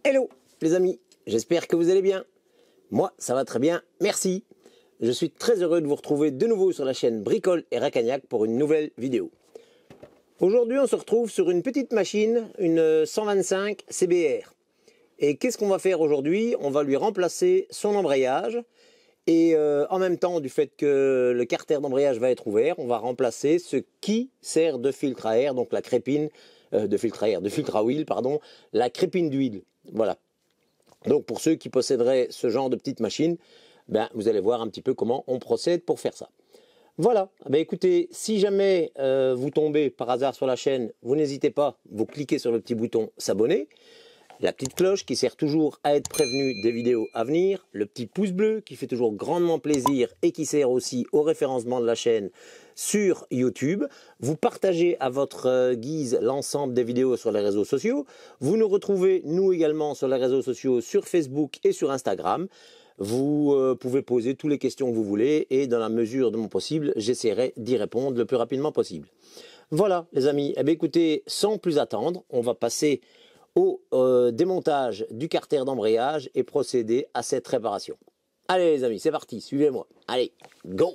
Hello les amis, j'espère que vous allez bien. Moi ça va très bien, merci. Je suis très heureux de vous retrouver de nouveau sur la chaîne Bricole et Racagnac pour une nouvelle vidéo. Aujourd'hui on se retrouve sur une petite machine, une 125 CBR. Et qu'est-ce qu'on va faire aujourd'hui? On va lui remplacer son embrayage. Et en même temps, du fait que le carter d'embrayage va être ouvert, on va remplacer ce qui sert de filtre à air, donc la crépine, de filtre à huile, pardon, la crépine d'huile. Voilà. Donc pour ceux qui posséderaient ce genre de petite machine, ben, vous allez voir un petit peu comment on procède pour faire ça. Voilà, ben écoutez, si jamais vous tombez par hasard sur la chaîne, vous n'hésitez pas, vous cliquez sur le petit bouton s'abonner. La petite cloche qui sert toujours à être prévenu des vidéos à venir, le petit pouce bleu qui fait toujours grandement plaisir et qui sert aussi au référencement de la chaîne sur YouTube. Vous partagez à votre guise l'ensemble des vidéos sur les réseaux sociaux. Vous nous retrouvez nous également sur les réseaux sociaux, sur Facebook et sur Instagram. Vous pouvez poser toutes les questions que vous voulez et dans la mesure de mon possible, j'essaierai d'y répondre le plus rapidement possible. Voilà les amis, eh bien, écoutez, sans plus attendre, on va passer au démontage du carter d'embrayage et procéder à cette réparation. Allez les amis, c'est parti, suivez-moi. Allez, go!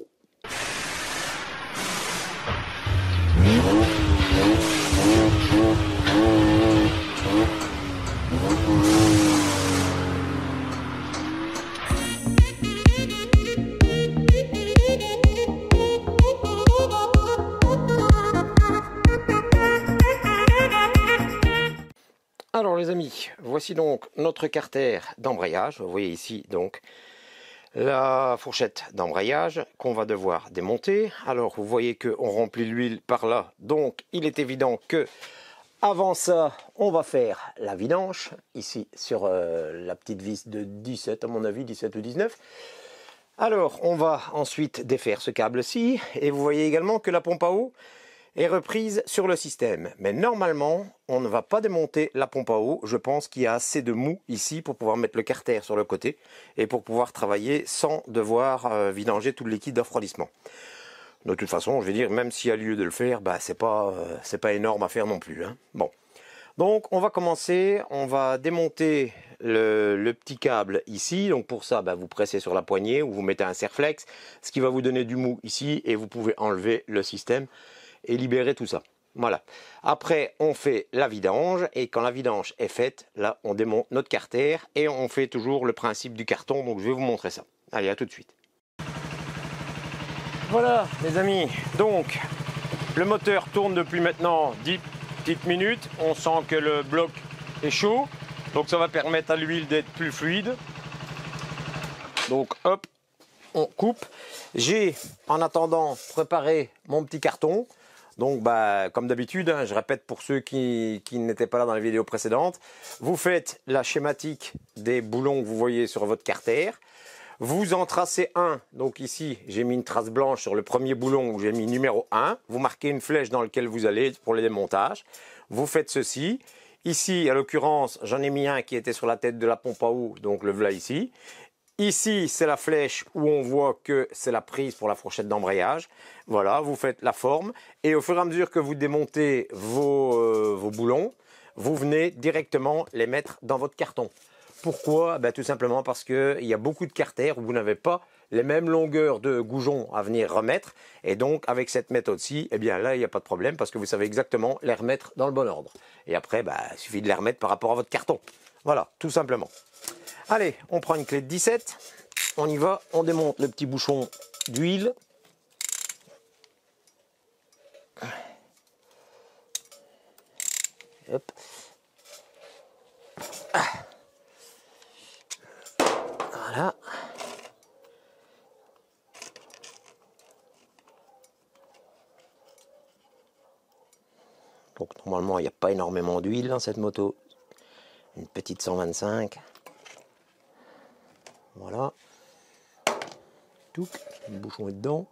Alors les amis, voici donc notre carter d'embrayage. Vous voyez ici donc la fourchette d'embrayage qu'on va devoir démonter. Alors vous voyez qu'on remplit l'huile par là, donc il est évident que avant ça, on va faire la vidange ici sur la petite vis de 17, à mon avis 17 ou 19. Alors on va ensuite défaire ce câble-ci et vous voyez également que la pompe à eau est reprise sur le système. Mais normalement, on ne va pas démonter la pompe à eau. Je pense qu'il y a assez de mou ici pour pouvoir mettre le carter sur le côté et pour pouvoir travailler sans devoir vidanger tout le liquide de refroidissement. De toute façon, je vais dire, même s'il y a lieu de le faire, bah, c'est pas énorme à faire non plus, hein. Bon. Donc, on va commencer. On va démonter le petit câble ici. Donc, pour ça, bah, vous pressez sur la poignée ou vous mettez un serre-flex, ce qui va vous donner du mou ici et vous pouvez enlever le système et libérer tout ça. Voilà. Après, on fait la vidange et quand la vidange est faite, là, on démonte notre carter et on fait toujours le principe du carton. Donc, je vais vous montrer ça. Allez, à tout de suite. Voilà, les amis. Donc, le moteur tourne depuis maintenant 10 petites minutes. On sent que le bloc est chaud. Donc, ça va permettre à l'huile d'être plus fluide. Donc, hop, on coupe. J'ai, en attendant, préparé mon petit carton. Donc, bah, comme d'habitude, hein, je répète pour ceux qui n'étaient pas là dans les vidéos précédentes, vous faites la schématique des boulons que vous voyez sur votre carter. Vous en tracez un. Donc ici, j'ai mis une trace blanche sur le premier boulon où j'ai mis numéro 1. Vous marquez une flèche dans laquelle vous allez pour le démontage. Vous faites ceci. Ici, à l'occurrence, j'en ai mis un qui était sur la tête de la pompe à eau, donc le voilà ici. Ici, c'est la flèche où on voit que c'est la prise pour la fourchette d'embrayage. Voilà, vous faites la forme. Et au fur et à mesure que vous démontez vos boulons, vous venez directement les mettre dans votre carton. Pourquoi? Ben, tout simplement parce qu'il y a beaucoup de carters où vous n'avez pas les mêmes longueurs de goujon à venir remettre. Et donc, avec cette méthode-ci, eh bien là, il n'y a pas de problème parce que vous savez exactement les remettre dans le bon ordre. Et après, ben, il suffit de les remettre par rapport à votre carton. Voilà, tout simplement. Allez, on prend une clé de 17, on y va, on démonte le petit bouchon d'huile. Hop. Voilà. Donc normalement, il n'y a pas énormément d'huile dans cette moto. Une petite 125. Voilà. Touc, le bouchon est dedans.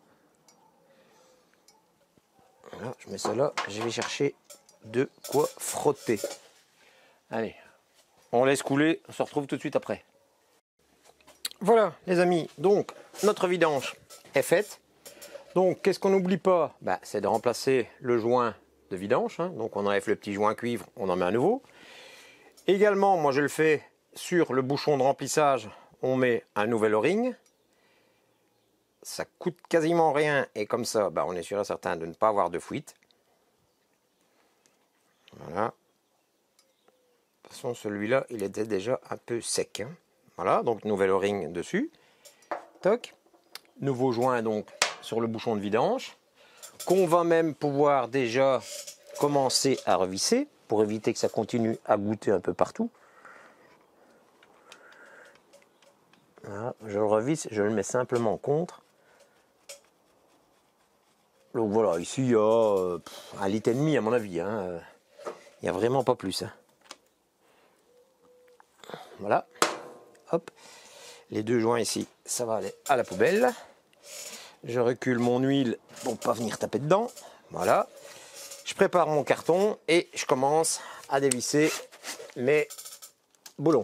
Voilà, je mets ça là. Je vais chercher de quoi frotter. Allez, on laisse couler. On se retrouve tout de suite après. Voilà, les amis. Donc, notre vidange est faite. Donc, qu'est-ce qu'on n'oublie pas? Bah, c'est de remplacer le joint de vidange. Hein. Donc, on enlève le petit joint cuivre, on en met un nouveau. Également, moi je le fais sur le bouchon de remplissage, on met un nouvel O-ring. Ça coûte quasiment rien et comme ça, bah, on est sûr et certain de ne pas avoir de fuite. Voilà. De toute façon, celui-là, il était déjà un peu sec. Hein. Voilà, donc nouvel O-ring dessus. Toc. Nouveau joint donc sur le bouchon de vidange. Qu'on va même pouvoir déjà commencer à revisser pour éviter que ça continue à goûter un peu partout. Voilà, je le revisse, je le mets simplement contre. Donc voilà, ici il y a 1,5 litre à mon avis. Hein. Il n'y a vraiment pas plus. Hein. Voilà. Hop. Les deux joints ici, ça va aller à la poubelle. Je recule mon huile pour ne pas venir taper dedans. Voilà. Je prépare mon carton et je commence à dévisser mes boulons.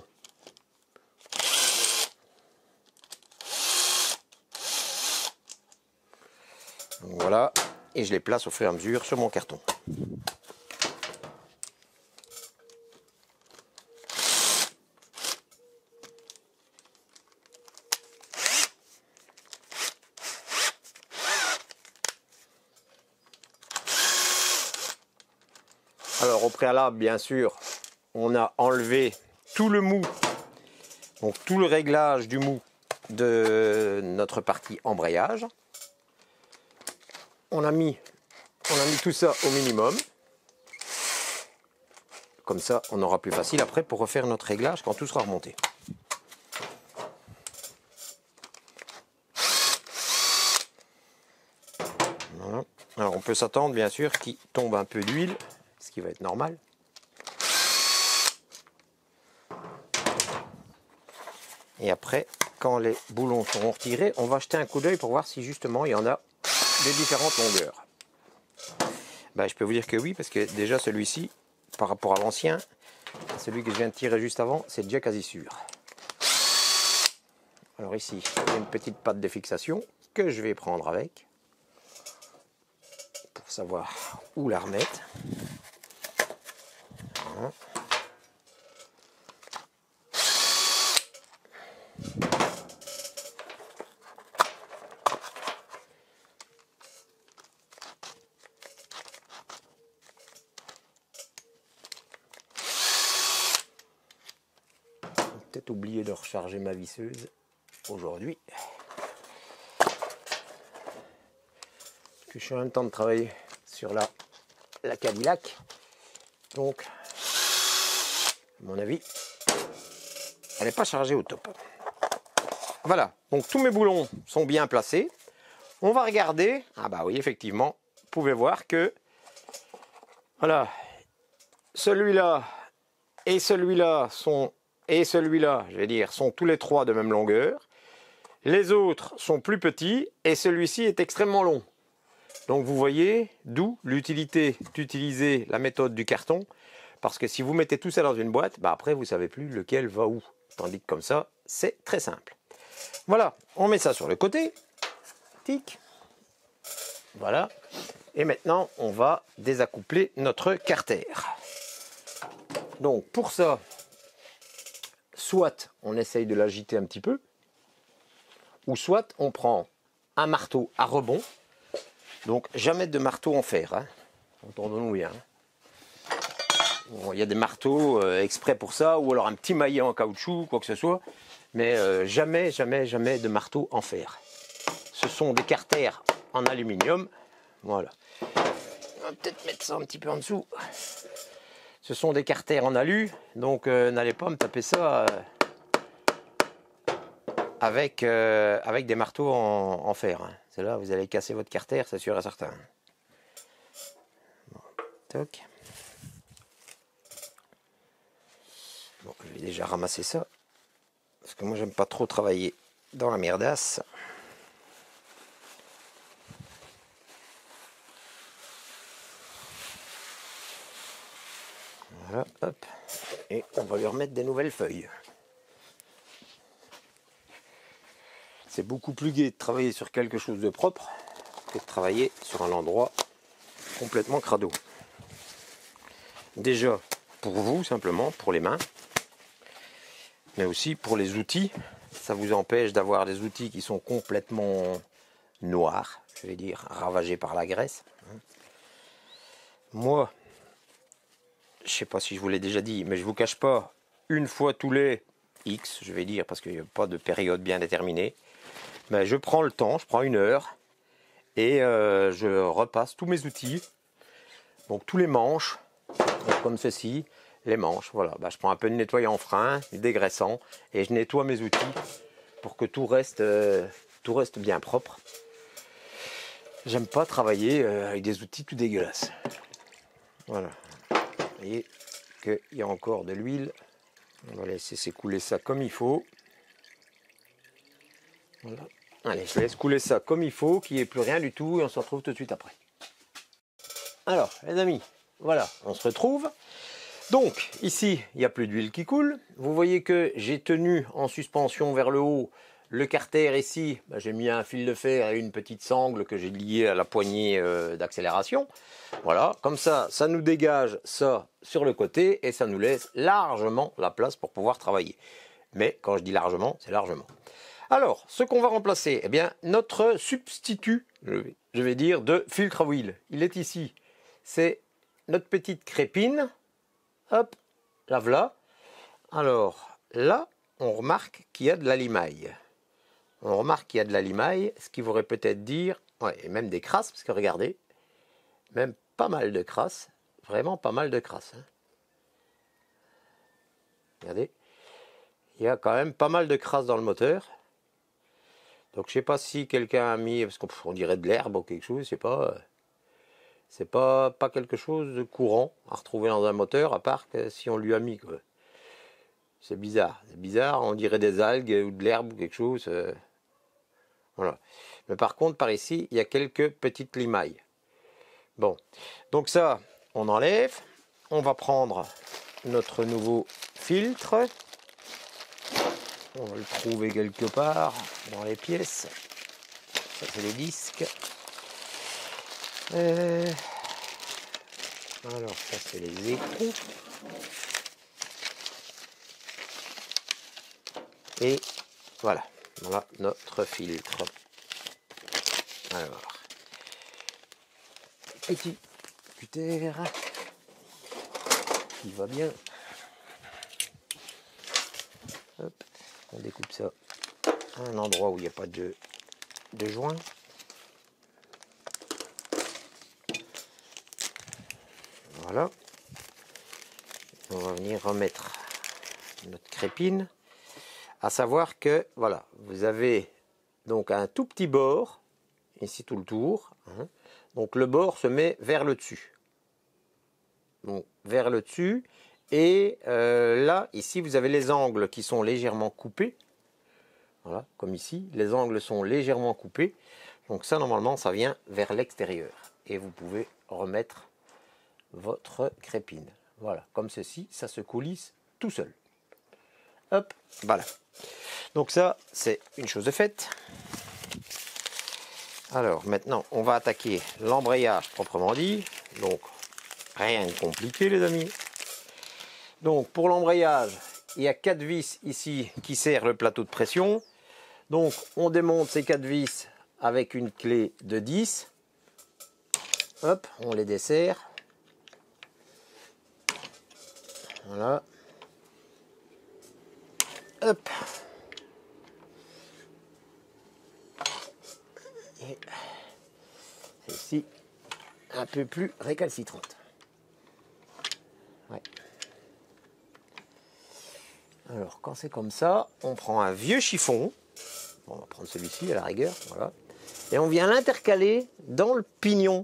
Donc voilà. Et je les place au fur et à mesure sur mon carton. Alors au préalable, bien sûr, on a enlevé tout le mou, donc tout le réglage du mou de notre partie embrayage. On a mis tout ça au minimum. Comme ça, on aura plus facile après pour refaire notre réglage quand tout sera remonté. Voilà. Alors on peut s'attendre bien sûr qu'il tombe un peu d'huile, ce qui va être normal. Et après, quand les boulons seront retirés, on va jeter un coup d'œil pour voir si justement il y en a des différentes longueurs. Ben, je peux vous dire que oui, parce que déjà celui-ci, par rapport à l'ancien, celui que je viens de tirer juste avant, c'est déjà quasi sûr. Alors ici, il y a une petite patte de fixation que je vais prendre avec, pour savoir où la remettre. Voilà. Peut-être oublié de recharger ma visseuse aujourd'hui. Je suis en même temps de travailler sur la Cadillac. Donc, à mon avis, elle n'est pas chargée au top. Voilà, donc tous mes boulons sont bien placés. On va regarder. Ah bah oui, effectivement, vous pouvez voir que voilà, celui-là et celui-là sont je vais dire, sont tous les trois de même longueur. Les autres sont plus petits et celui-ci est extrêmement long. Donc vous voyez, d'où l'utilité d'utiliser la méthode du carton. Parce que si vous mettez tout ça dans une boîte, bah après vous ne savez plus lequel va où. Tandis que comme ça, c'est très simple. Voilà, on met ça sur le côté. Tic. Voilà. Et maintenant, on va désaccoupler notre carter. Donc pour ça, soit on essaye de l'agiter un petit peu, ou soit on prend un marteau à rebond. Donc jamais de marteau en fer, hein. Entendons-nous bien. Bon, il y a des marteaux exprès pour ça, ou alors un petit maillet en caoutchouc, quoi que ce soit, mais jamais de marteau en fer. Ce sont des carters en aluminium. Voilà. On va peut-être mettre ça un petit peu en dessous. Ce sont des carters en alu, donc n'allez pas me taper ça avec des marteaux en fer. Hein. C'est là, vous allez casser votre carter, c'est sûr et certain. Bon, toc. Bon, je vais déjà ramasser ça, parce que moi j'aime pas trop travailler dans la merdasse. Voilà, hop, et on va lui remettre des nouvelles feuilles. C'est beaucoup plus gai de travailler sur quelque chose de propre que de travailler sur un endroit complètement crado. Déjà, pour vous, simplement, pour les mains, mais aussi pour les outils. Ça vous empêche d'avoir des outils qui sont complètement noirs, je vais dire, ravagés par la graisse. Moi, je sais pas si je vous l'ai déjà dit, mais je vous cache pas, une fois tous les X, je vais dire, parce qu'il n'y a pas de période bien déterminée, mais je prends le temps, je prends 1 heure, et je repasse tous mes outils, donc tous les manches, donc comme ceci, les manches, voilà, je prends un peu de nettoyant frein, du dégraissant, et je nettoie mes outils pour que tout reste bien propre. J'aime pas travailler avec des outils tout dégueulasses. Voilà. Vous voyez qu'il y a encore de l'huile. On va laisser s'écouler ça comme il faut. Voilà. Allez, je laisse couler ça comme il faut, qu'il n'y ait plus rien du tout, et on se retrouve tout de suite après. Alors, les amis, voilà, on se retrouve. Donc, ici, il n'y a plus d'huile qui coule. Vous voyez que j'ai tenu en suspension vers le haut le carter ici. J'ai mis un fil de fer et une petite sangle que j'ai liée à la poignée d'accélération. Voilà, comme ça, ça nous dégage ça sur le côté et ça nous laisse largement la place pour pouvoir travailler. Mais quand je dis largement, c'est largement. Alors, ce qu'on va remplacer, eh bien, notre substitut, je vais dire, de filtre à huile. Il est ici. C'est notre petite crépine. Hop, la voilà. Alors, là, on remarque qu'il y a de la limaille. On remarque qu'il y a de la limaille, ce qui voudrait peut-être dire, ouais, et même des crasses, parce que regardez, même pas mal de crasses, vraiment pas mal de crasses. Hein. Regardez, il y a quand même pas mal de crasses dans le moteur. Donc je sais pas si quelqu'un a mis, parce qu'on dirait de l'herbe ou quelque chose, je sais pas. C'est pas quelque chose de courant à retrouver dans un moteur, à part que si on lui a mis. C'est bizarre, on dirait des algues ou de l'herbe ou quelque chose. Voilà. Mais par contre, par ici, il y a quelques petites limailles. Bon, donc ça, on enlève. On va prendre notre nouveau filtre. On va le trouver quelque part dans les pièces. Ça, c'est les disques. Alors, ça, c'est les écrous. Et voilà, notre filtre. Alors, petit cutter qui va bien. Hop, on découpe ça à un endroit où il n'y a pas de joint. Voilà. On va venir remettre notre crépine. À savoir que, voilà, vous avez donc un tout petit bord, ici tout le tour. Hein. Donc le bord se met vers le dessus. Donc vers le dessus. Et là, ici, vous avez les angles qui sont légèrement coupés. Voilà, comme ici, les angles sont légèrement coupés. Donc ça, normalement, ça vient vers l'extérieur. Et vous pouvez remettre votre crépine. Voilà, comme ceci, ça se coulisse tout seul. Hop, voilà. Donc ça, c'est une chose de faite. Alors, maintenant, on va attaquer l'embrayage proprement dit. Donc, rien de compliqué, les amis. Donc, pour l'embrayage, il y a 4 vis ici qui serrent le plateau de pression. Donc, on démonte ces 4 vis avec une clé de 10. Hop, on les desserre. Voilà. Hop. Et celle-ci, un peu plus récalcitrante. Ouais. Alors, quand c'est comme ça, on prend un vieux chiffon. Bon, on va prendre celui-ci à la rigueur. Voilà. Et on vient l'intercaler dans le pignon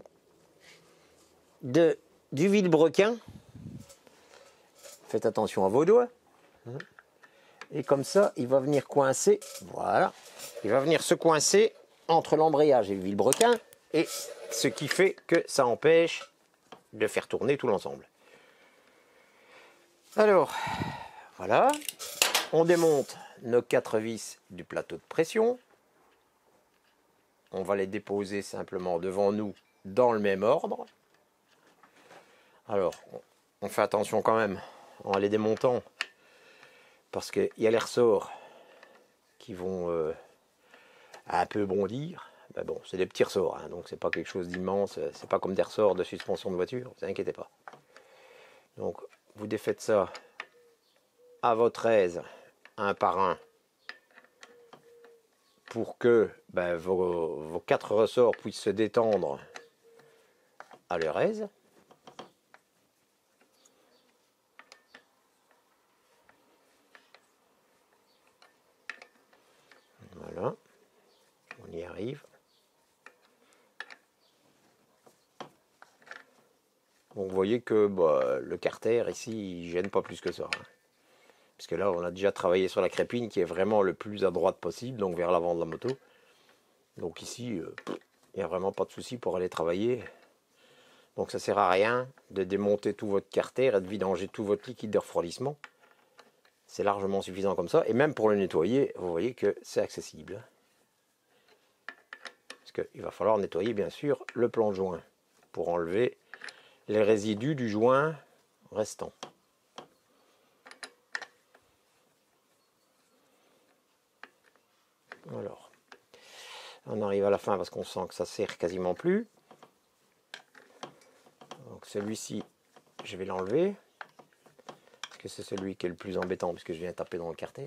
du vilebrequin. Faites attention à vos doigts. Et comme ça, il va venir coincer. Voilà. Il va venir se coincer entre l'embrayage et le vilebrequin. Et ce qui fait que ça empêche de faire tourner tout l'ensemble. Alors, voilà. On démonte nos 4 vis du plateau de pression. On va les déposer simplement devant nous dans le même ordre. Alors, on fait attention quand même en les démontant parce qu'il y a les ressorts qui vont un peu bondir. Ben bon, c'est des petits ressorts, hein, donc c'est pas quelque chose d'immense, c'est pas comme des ressorts de suspension de voiture, ne vous inquiétez pas. Donc vous défaites ça à votre aise, un par un, pour que ben, vos 4 ressorts puissent se détendre à leur aise. Voilà, on y arrive. Donc vous voyez que bah, le carter ici, il gêne pas plus que ça. Hein. Parce que là, on a déjà travaillé sur la crépine qui est vraiment le plus à droite possible, donc vers l'avant de la moto. Donc ici, il n'y a vraiment pas de souci pour aller travailler. Donc ça ne sert à rien de démonter tout votre carter et de vidanger tout votre liquide de refroidissement. C'est largement suffisant comme ça. Et même pour le nettoyer, vous voyez que c'est accessible. Parce qu'il va falloir nettoyer bien sûr le plan de joint pour enlever les résidus du joint restant. Alors, on arrive à la fin parce qu'on sent que ça sert quasiment plus. Donc celui-ci, je vais l'enlever. Parce que c'est celui qui est le plus embêtant puisque je viens taper dans le carter.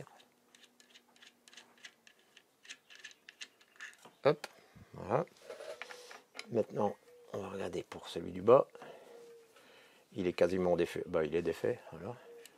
Hop, voilà. Maintenant, on va regarder pour celui du bas. Il est quasiment défait. Bah, il est défait, voilà.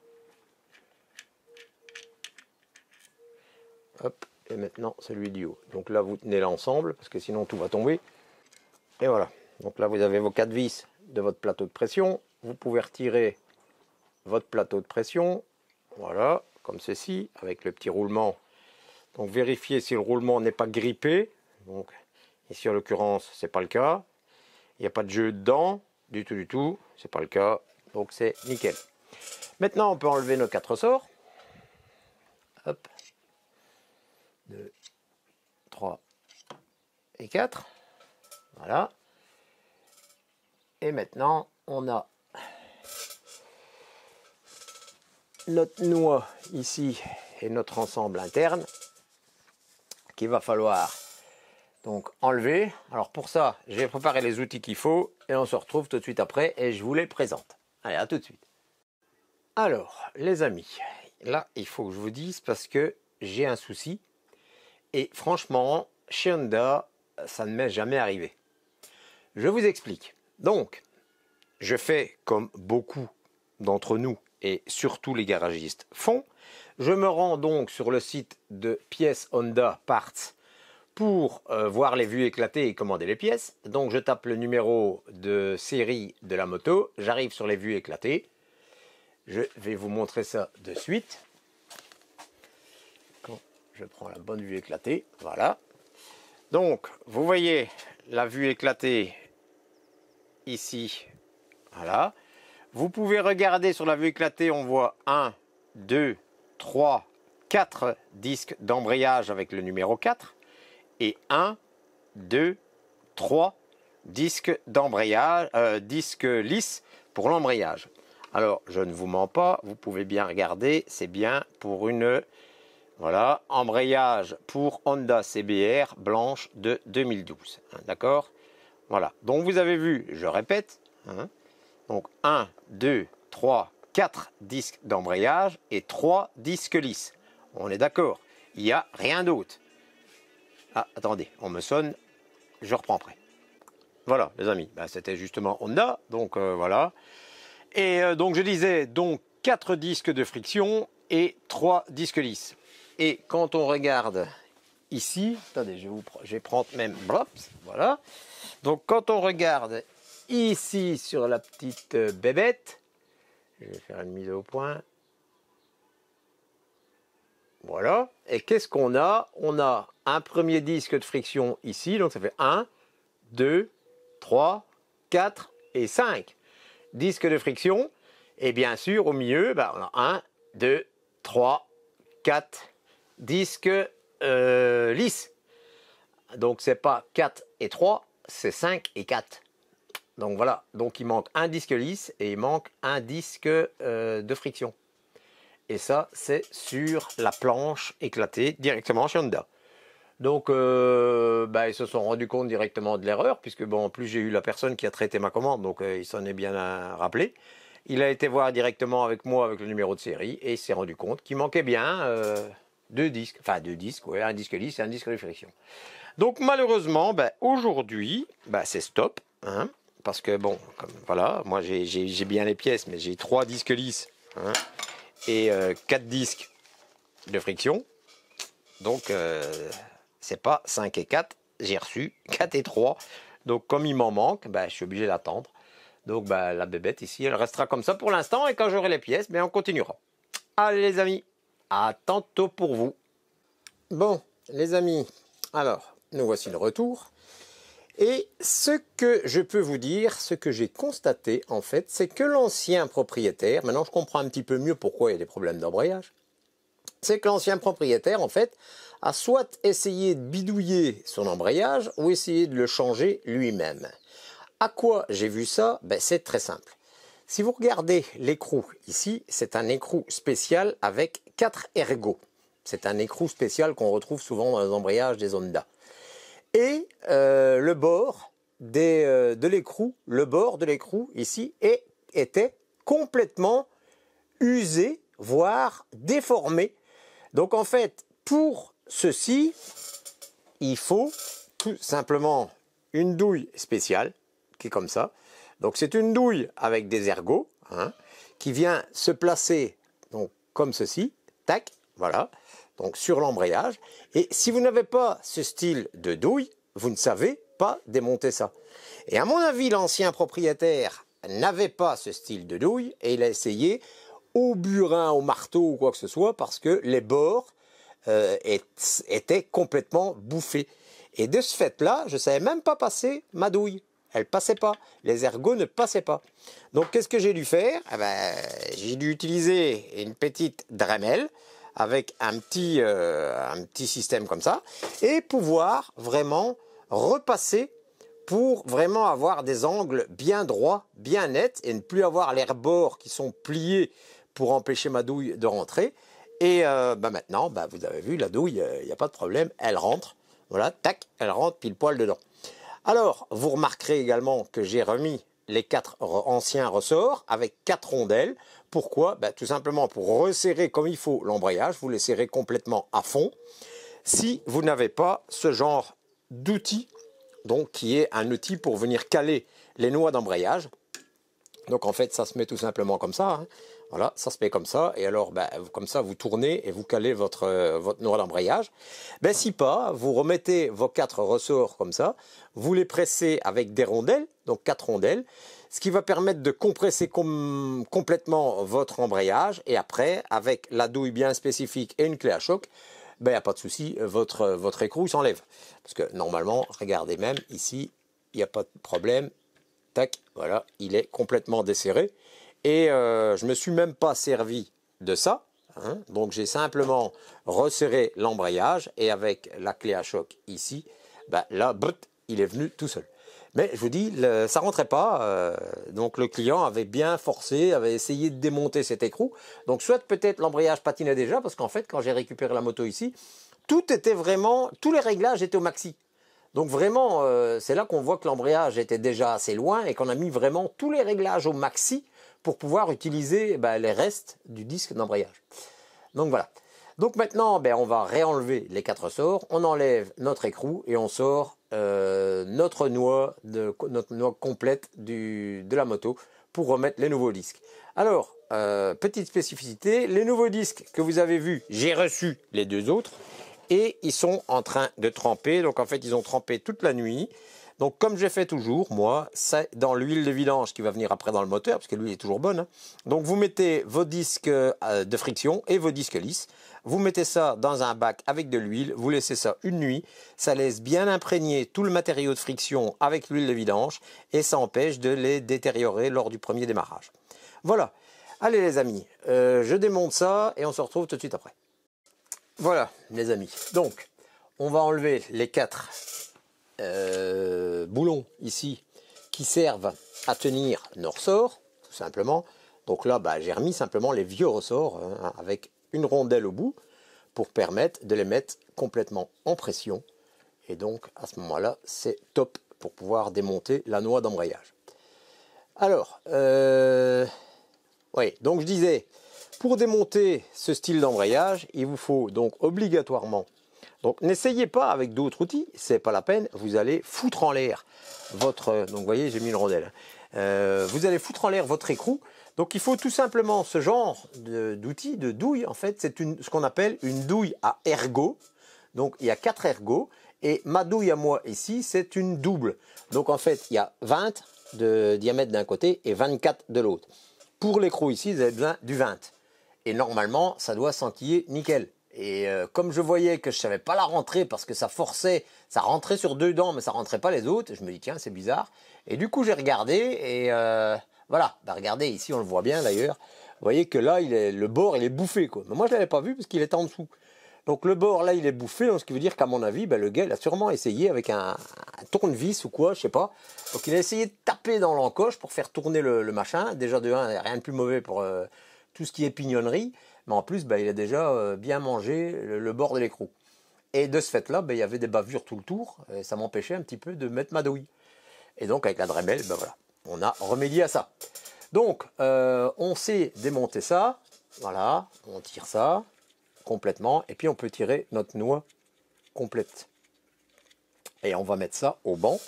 Hop, et maintenant celui du haut. Donc là, vous tenez l'ensemble parce que sinon tout va tomber. Et voilà. Donc là, vous avez vos 4 vis de votre plateau de pression. Vous pouvez retirer votre plateau de pression. Voilà, comme ceci, avec le petit roulement. Donc vérifiez si le roulement n'est pas grippé. Donc ici en l'occurrence, c'est pas le cas. Il n'y a pas de jeu dedans, du tout. C'est pas le cas. Donc c'est nickel. Maintenant, on peut enlever nos 4 ressorts. Hop. 2, 3 et 4. Voilà. Et maintenant, on a notre noix ici et notre ensemble interne qu'il va falloir donc enlever. Alors pour ça, j'ai préparé les outils qu'il faut et on se retrouve tout de suite après et je vous les présente. Allez, à tout de suite. Alors, les amis, là, il faut que je vous dise parce que j'ai un souci. Et franchement, chez Honda, ça ne m'est jamais arrivé. Je vous explique. Donc, je fais comme beaucoup d'entre nous et surtout les garagistes font. Je me rends donc sur le site de pièces Honda Parts pour voir les vues éclatées et commander les pièces. Donc, je tape le numéro de série de la moto. J'arrive sur les vues éclatées. Je vais vous montrer ça de suite. Je prends la bonne vue éclatée, voilà. Donc, vous voyez la vue éclatée ici, voilà. Vous pouvez regarder sur la vue éclatée, on voit 1, 2, 3, 4 disques d'embrayage avec le numéro 4 et 1, 2, 3 disques d'embrayage, disques lisses pour l'embrayage. Alors, je ne vous mens pas, vous pouvez bien regarder, c'est bien pour une... Voilà, embrayage pour Honda CBR blanche de 2012. Hein, d'accord? Voilà, donc vous avez vu, je répète, hein, donc 1, 2, 3, 4 disques d'embrayage et 3 disques lisses. On est d'accord? Il n'y a rien d'autre. Ah, attendez, on me sonne, je reprends après. Voilà, les amis, ben, c'était justement Honda, donc voilà. Et donc je disais, donc 4 disques de friction et 3 disques lisses. Et quand on regarde ici, attendez, je vais prendre même, voilà. Donc quand on regarde ici sur la petite bébête, je vais faire une mise au point. Voilà. Et qu'est-ce qu'on a? On a un premier disque de friction ici, donc ça fait 1, 2, 3, 4 et 5 disques de friction. Et bien sûr, au milieu, ben, on a 1, 2, 3, 4 disques lisses. Donc c'est pas 4 et 3, c'est 5 et 4. Donc voilà, donc il manque un disque lisse et il manque un disque de friction. et ça c'est sur la planche éclatée directement chez Honda. Donc ils se sont rendus compte directement de l'erreur, puisque bon, en plus j'ai eu la personne qui a traité ma commande, donc il s'en est bien rappelé. Il a été voir directement avec moi avec le numéro de série et il s'est rendu compte qu'il manquait bien deux disques, ouais, un disque lisse et un disque de friction. Donc malheureusement, aujourd'hui, c'est stop, hein, parce que bon, voilà, moi j'ai bien les pièces, mais j'ai 3 disques lisses, hein, et 4 disques de friction. Donc c'est pas 5 et 4, j'ai reçu 4 et 3. Donc comme il m'en manque, je suis obligé d'attendre. Donc la bébête ici, elle restera comme ça pour l'instant, et quand j'aurai les pièces, on continuera. Allez les amis, à tantôt pour vous. Bon les amis, alors nous voici de retour. Et ce que je peux vous dire, ce que j'ai constaté en fait, c'est que l'ancien propriétaire, maintenant je comprends un petit peu mieux pourquoi il y a des problèmes d'embrayage, c'est que l'ancien propriétaire en fait a soit essayé de bidouiller son embrayage ou essayé de le changer lui-même. À quoi j'ai vu ça? C'est très simple. Si vous regardez l'écrou ici, c'est un écrou spécial avec 4 ergots. C'est un écrou spécial qu'on retrouve souvent dans les embrayages des Honda. Et le bord de l'écrou, ici était complètement usé, voire déformé. Donc en fait, pour ceci, il faut tout simplement une douille spéciale qui est comme ça. Donc c'est une douille avec des ergots, hein, qui vient se placer donc comme ceci, tac, voilà, donc sur l'embrayage. Et si vous n'avez pas ce style de douille, vous ne savez pas démonter ça. Et à mon avis, l'ancien propriétaire n'avait pas ce style de douille et il a essayé au burin, au marteau ou quoi que ce soit, parce que les bords étaient complètement bouffés. Et de ce fait-là, je ne savais même pas passer ma douille. Elle passait pas, les ergots ne passaient pas. Donc qu'est-ce que j'ai dû faire? J'ai dû utiliser une petite Dremel avec un petit système comme ça et pouvoir vraiment repasser pour vraiment avoir des angles bien droits, bien nets et ne plus avoir les bords qui sont pliés pour empêcher ma douille de rentrer. Et maintenant, vous avez vu, la douille, il n'y a pas de problème, elle rentre. Voilà, tac, elle rentre pile poil dedans. Alors, vous remarquerez également que j'ai remis les 4 anciens ressorts avec 4 rondelles. Pourquoi? Tout simplement pour resserrer comme il faut l'embrayage, vous les serrez complètement à fond. Si vous n'avez pas ce genre d'outil, donc qui est un outil pour venir caler les noix d'embrayage. Donc en fait, ça se met tout simplement comme ça, hein. Voilà, ça se met comme ça, et alors comme ça vous tournez et vous calez votre noix d'embrayage. Si pas, vous remettez vos 4 ressorts comme ça, vous les pressez avec des rondelles, donc 4 rondelles, ce qui va permettre de compresser complètement votre embrayage, et après, avec la douille bien spécifique et une clé à choc, il n'y a pas de souci, votre écrou s'enlève. Parce que normalement, regardez même ici, il n'y a pas de problème. Tac, voilà, il est complètement desserré. Et je ne me suis même pas servi de ça, hein. Donc j'ai simplement resserré l'embrayage et avec la clé à choc ici, là, il est venu tout seul. Mais je vous dis, ça ne rentrait pas, donc le client avait bien forcé, avait essayé de démonter cet écrou. Donc soit peut-être l'embrayage patinait déjà, parce qu'en fait quand j'ai récupéré la moto ici, tout était vraiment, tous les réglages étaient au maxi. Donc vraiment, c'est là qu'on voit que l'embrayage était déjà assez loin et qu'on a mis vraiment tous les réglages au maxi pour pouvoir utiliser les restes du disque d'embrayage. Donc voilà. Donc maintenant, on va réenlever les 4 ressorts, on enlève notre écrou et on sort notre noix complète de la moto pour remettre les nouveaux disques. Alors, petite spécificité, les nouveaux disques que vous avez vus, j'ai reçu les 2 autres. Et ils sont en train de tremper, donc en fait ils ont trempé toute la nuit. Donc comme j'ai fait toujours, moi, c'est dans l'huile de vidange qui va venir après dans le moteur, parce que l'huile est toujours bonne, hein. Donc vous mettez vos disques de friction et vos disques lisses, vous mettez ça dans un bac avec de l'huile, vous laissez ça une nuit, ça laisse bien imprégner tout le matériau de friction avec l'huile de vidange, et ça empêche de les détériorer lors du premier démarrage. Voilà, allez les amis, je démonte ça et on se retrouve tout de suite après. Voilà les amis, donc on va enlever les 4 boulons ici qui servent à tenir nos ressorts, tout simplement. Donc là, bah, j'ai remis simplement les vieux ressorts hein, avec une rondelle au bout pour permettre de les mettre complètement en pression. Et donc, à ce moment-là, c'est top pour pouvoir démonter la noix d'embrayage. Alors, oui, donc je disais, pour démonter ce style d'embrayage, il vous faut donc obligatoirement, donc n'essayez pas avec d'autres outils, c'est pas la peine, vous allez foutre en l'air votre, donc vous voyez j'ai mis une rondelle, vous allez foutre en l'air votre écrou, donc il faut tout simplement ce genre d'outil, de douille, en fait c'est ce qu'on appelle une douille à ergot, donc il y a 4 ergots, et ma douille à moi ici c'est une double, donc en fait il y a 20 de diamètre d'un côté et 24 de l'autre. Pour l'écrou ici, vous avez besoin du 20. Et normalement, ça doit s'enquiller nickel. Et comme je voyais que je ne savais pas la rentrer parce que ça forçait, ça rentrait sur 2 dents, mais ça ne rentrait pas les autres, je me dis tiens, c'est bizarre. Et du coup, j'ai regardé et voilà. Bah, regardez, ici, on le voit bien d'ailleurs. Vous voyez que là, le bord, il est bouffé, quoi. Mais moi, je ne l'avais pas vu parce qu'il était en dessous. Donc le bord là il est bouffé, donc ce qui veut dire qu'à mon avis le gars il a sûrement essayé avec un tournevis ou quoi, je sais pas. Donc il a essayé de taper dans l'encoche pour faire tourner le machin. Déjà de 1, rien de plus mauvais pour tout ce qui est pignonnerie, mais en plus il a déjà bien mangé le bord de l'écrou. Et de ce fait là, il y avait des bavures tout le tour, et ça m'empêchait un petit peu de mettre ma douille. Et donc avec la Dremel, voilà, on a remédié à ça. Donc on sait démonter ça, voilà, on tire ça complètement et puis on peut tirer notre noix complète et on va mettre ça au banc.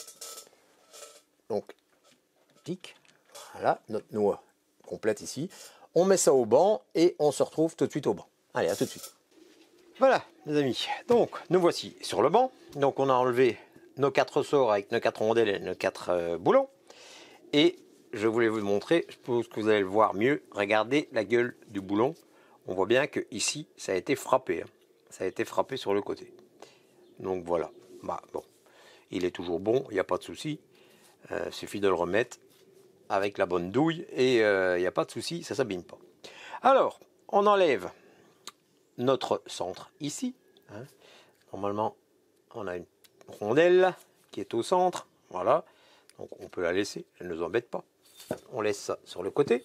Donc tic, voilà notre noix complète ici, on met ça au banc et on se retrouve tout de suite au banc. Allez, à tout de suite. Voilà les amis, donc nous voici sur le banc. Donc on a enlevé nos 4 ressorts avec nos 4 rondelles et nos 4 boulons, et je voulais vous le montrer, je pense que vous allez le voir mieux. Regardez la gueule du boulon. On voit bien que ici ça a été frappé, hein. Ça a été frappé sur le côté. Donc voilà, bah, bon, il est toujours bon, il n'y a pas de souci. Suffit de le remettre avec la bonne douille et il n'y a pas de souci, ça ne s'abîme pas. Alors, on enlève notre centre ici, hein. Normalement, on a une rondelle qui est au centre, voilà. Donc on peut la laisser, elle ne nous embête pas. On laisse ça sur le côté.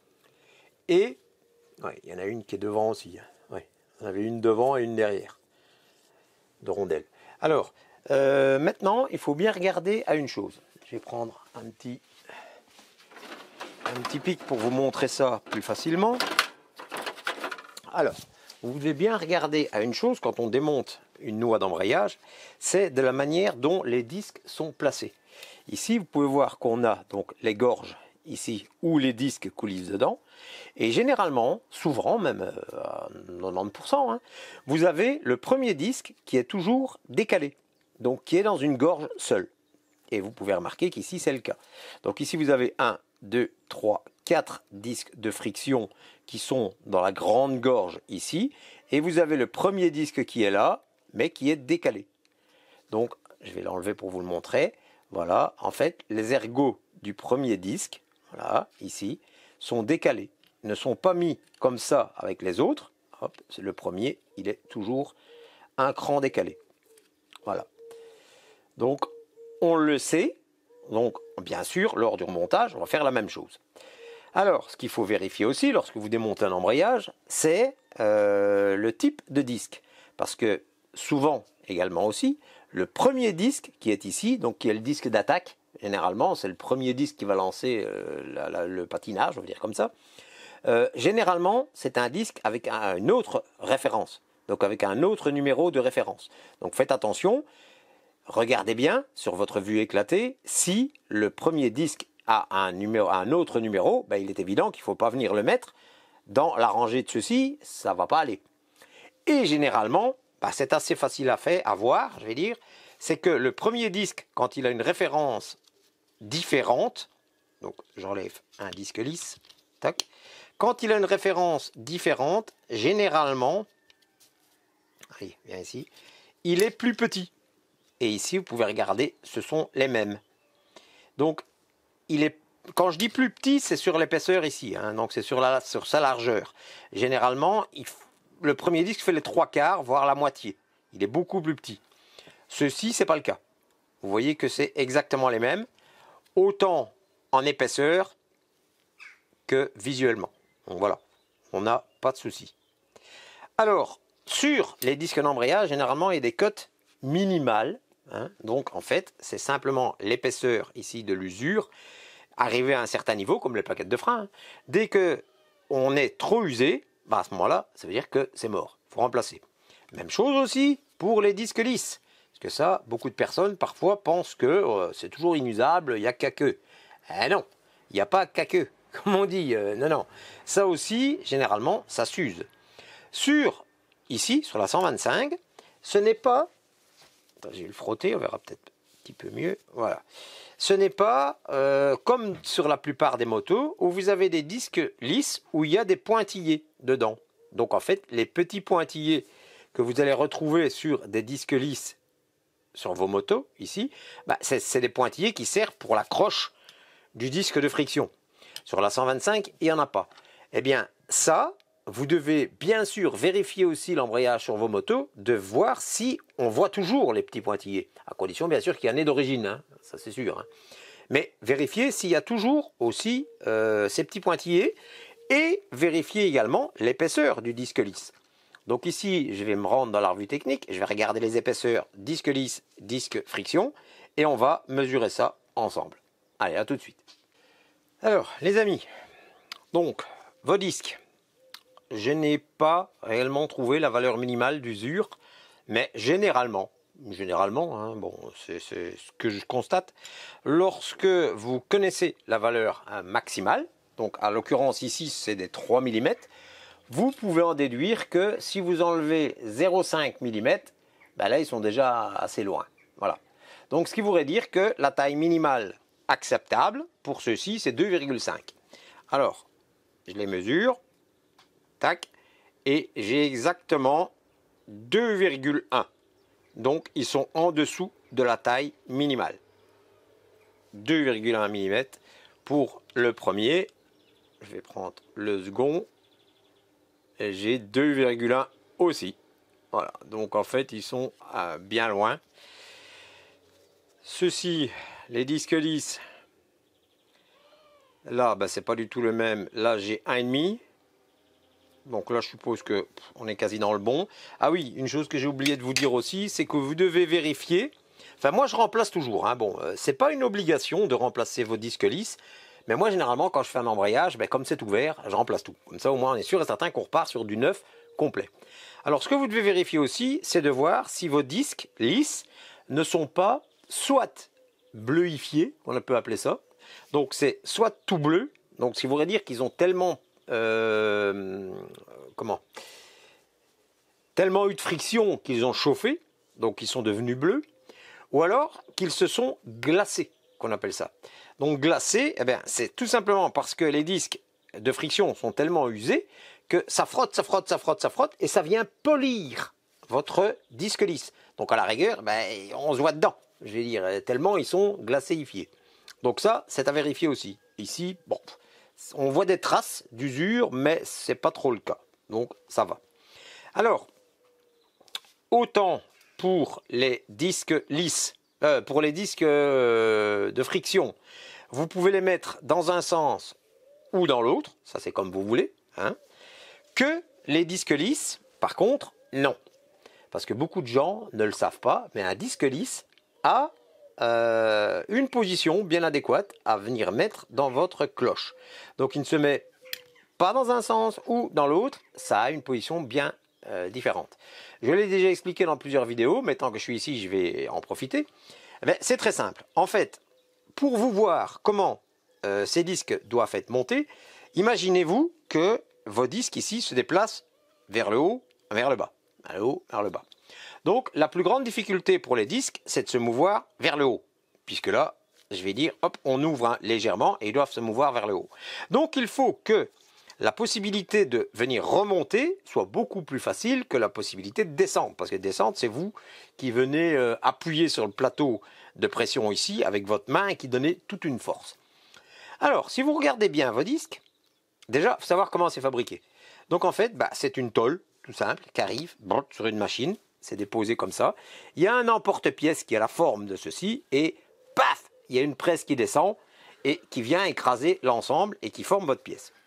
Et ouais, il y en a une qui est devant aussi. Ouais, il y en avait une devant et une derrière de rondelles. Alors, maintenant, il faut bien regarder à une chose. Je vais prendre un petit pic pour vous montrer ça plus facilement. Alors, vous devez bien regarder à une chose quand on démonte une noix d'embrayage, c'est de la manière dont les disques sont placés. Ici, vous pouvez voir qu'on a donc les gorges ici où les disques coulissent dedans. Et généralement, souvent, même à 90%, hein, vous avez le premier disque qui est toujours décalé, donc qui est dans une gorge seule. Et vous pouvez remarquer qu'ici, c'est le cas. Donc ici, vous avez 1, 2, 3, 4 disques de friction qui sont dans la grande gorge ici. Et vous avez le premier disque qui est là, mais qui est décalé. Donc, je vais l'enlever pour vous le montrer. Voilà, en fait, les ergots du premier disque, voilà, ici, sont décalés. Ne sont pas mis comme ça avec les autres. Hop, c'est le premier, il est toujours un cran décalé. Voilà. Donc, on le sait. Donc, bien sûr, lors du remontage, on va faire la même chose. Alors, ce qu'il faut vérifier aussi lorsque vous démontez un embrayage, c'est le type de disque. Parce que souvent, également aussi, le premier disque qui est ici, donc qui est le disque d'attaque, généralement, c'est le premier disque qui va lancer le patinage, on va dire comme ça. Généralement, c'est un disque avec une autre référence, donc avec un autre numéro de référence. Donc faites attention, regardez bien sur votre vue éclatée, si le premier disque a un autre numéro, il est évident qu'il ne faut pas venir le mettre dans la rangée de ceux-ci, ça ne va pas aller. Et généralement, c'est assez facile à voir, je vais dire, c'est que le premier disque, quand il a une référence différente, donc j'enlève un disque lisse, tac, quand il a une référence différente, généralement, allez, viens ici, il est plus petit. Et ici, vous pouvez regarder, ce sont les mêmes. Donc, quand je dis plus petit, c'est sur l'épaisseur ici, hein, donc c'est sur sa largeur. Généralement, le premier disque fait les 3/4, voire la moitié. Il est beaucoup plus petit. Ceci, ce n'est pas le cas. Vous voyez que c'est exactement les mêmes, autant en épaisseur que visuellement. Donc voilà, on n'a pas de souci. Alors, sur les disques d'embrayage, généralement, il y a des cotes minimales. Donc, en fait, c'est simplement l'épaisseur ici de l'usure, arrivée à un certain niveau, comme les plaquettes de frein. Dès qu'on est trop usé, bah à ce moment-là, ça veut dire que c'est mort. Il faut remplacer. Même chose aussi pour les disques lisses. Parce que ça, beaucoup de personnes, parfois, pensent que c'est toujours inusable, il n'y a qu'à queue. Eh non, il n'y a pas qu'à queue. Comme on dit, non, non. Ça aussi, généralement, ça s'use. Ici, sur la 125, ce n'est pas... Attends, je vais le frotter, on verra peut-être un petit peu mieux. Voilà. Ce n'est pas comme sur la plupart des motos, où vous avez des disques lisses, où il y a des pointillés dedans. Donc en fait, les petits pointillés que vous allez retrouver sur des disques lisses sur vos motos, ici, bah, c'est des pointillés qui servent pour la croche du disque de friction. Sur la 125, il n'y en a pas. Eh bien, ça, vous devez bien sûr vérifier aussi l'embrayage sur vos motos, de voir si on voit toujours les petits pointillés. À condition, bien sûr, qu'il y en ait d'origine, hein, ça c'est sûr. Hein. Mais vérifiez s'il y a toujours aussi ces petits pointillés et vérifiez également l'épaisseur du disque lisse. Donc ici, je vais me rendre dans la revue technique, je vais regarder les épaisseurs disque lisse, disque friction et on va mesurer ça ensemble. Allez, à tout de suite. Alors, les amis, donc, vos disques. Je n'ai pas réellement trouvé la valeur minimale d'usure, mais généralement, hein, bon, c'est ce que je constate, lorsque vous connaissez la valeur maximale, donc à l'occurrence ici c'est des 3 mm, vous pouvez en déduire que si vous enlevez 0,5 mm, ben là ils sont déjà assez loin. Voilà. Donc ce qui voudrait dire que la taille minimale acceptable pour ceux-ci c'est 2,5. Alors, je les mesure. Tac, et j'ai exactement 2,1. Donc, ils sont en dessous de la taille minimale. 2,1 mm pour le premier. Je vais prendre le second. Et j'ai 2,1 aussi. Voilà, donc en fait, ils sont bien loin. Ceux-ci, les disques lisses, là, ben, c'est pas du tout le même. Là, j'ai 1,5. Donc là, je suppose qu'on est quasi dans le bon. Ah oui, une chose que j'ai oublié de vous dire aussi, c'est que vous devez vérifier. Enfin, moi, je remplace toujours. Hein. Bon, c'est pas une obligation de remplacer vos disques lisses. Mais moi, généralement, quand je fais un embrayage, ben, comme c'est ouvert, je remplace tout. Comme ça, au moins, on est sûr et certain qu'on repart sur du neuf complet. Alors, ce que vous devez vérifier aussi, c'est de voir si vos disques lisses ne sont pas soit bleuifiés, on peut appeler ça. Donc, c'est soit tout bleu. Donc, ce qui voudrait dire qu'ils ont tellement tellement eu de friction qu'ils ont chauffé, donc ils sont devenus bleus, ou alors qu'ils se sont glacés, qu'on appelle ça. Donc glacés, eh bien, c'est tout simplement parce que les disques de friction sont tellement usés que ça frotte, ça frotte, ça frotte, ça frotte, et ça vient polir votre disque lisse. Donc à la rigueur, ben, on se voit dedans, je vais dire, tellement ils sont glacéifiés. Donc ça, c'est à vérifier aussi. Ici, bon, on voit des traces d'usure, mais c'est pas trop le cas. Donc ça va. Alors, autant pour les disques lisses, pour les disques de friction, vous pouvez les mettre dans un sens ou dans l'autre, ça c'est comme vous voulez, hein, que les disques lisses, par contre, non. Parce que beaucoup de gens ne le savent pas, mais un disque lisse a une position bien adéquate à venir mettre dans votre cloche. Donc il ne se met pas dans un sens ou dans l'autre, ça a une position bien différente. Je l'ai déjà expliqué dans plusieurs vidéos, mais tant que je suis ici, je vais en profiter. C'est très simple. En fait, pour vous voir comment ces disques doivent être montés, imaginez-vous que vos disques ici se déplacent vers le haut, vers le bas. Vers le haut, vers le bas. Donc, la plus grande difficulté pour les disques, c'est de se mouvoir vers le haut. Puisque là, je vais dire, hop, on ouvre légèrement et ils doivent se mouvoir vers le haut. Donc, il faut que la possibilité de venir remonter soit beaucoup plus facile que la possibilité de descendre. Parce que descendre, c'est vous qui venez appuyer sur le plateau de pression ici avec votre main et qui donnez toute une force. Alors, si vous regardez bien vos disques, déjà, il faut savoir comment c'est fabriqué. Donc, en fait, c'est une tôle, tout simple, qui arrive sur une machine. C'est déposé comme ça. Il y a un emporte-pièce qui a la forme de ceci et paf, il y a une presse qui descend et qui vient écraser l'ensemble et qui forme votre pièce.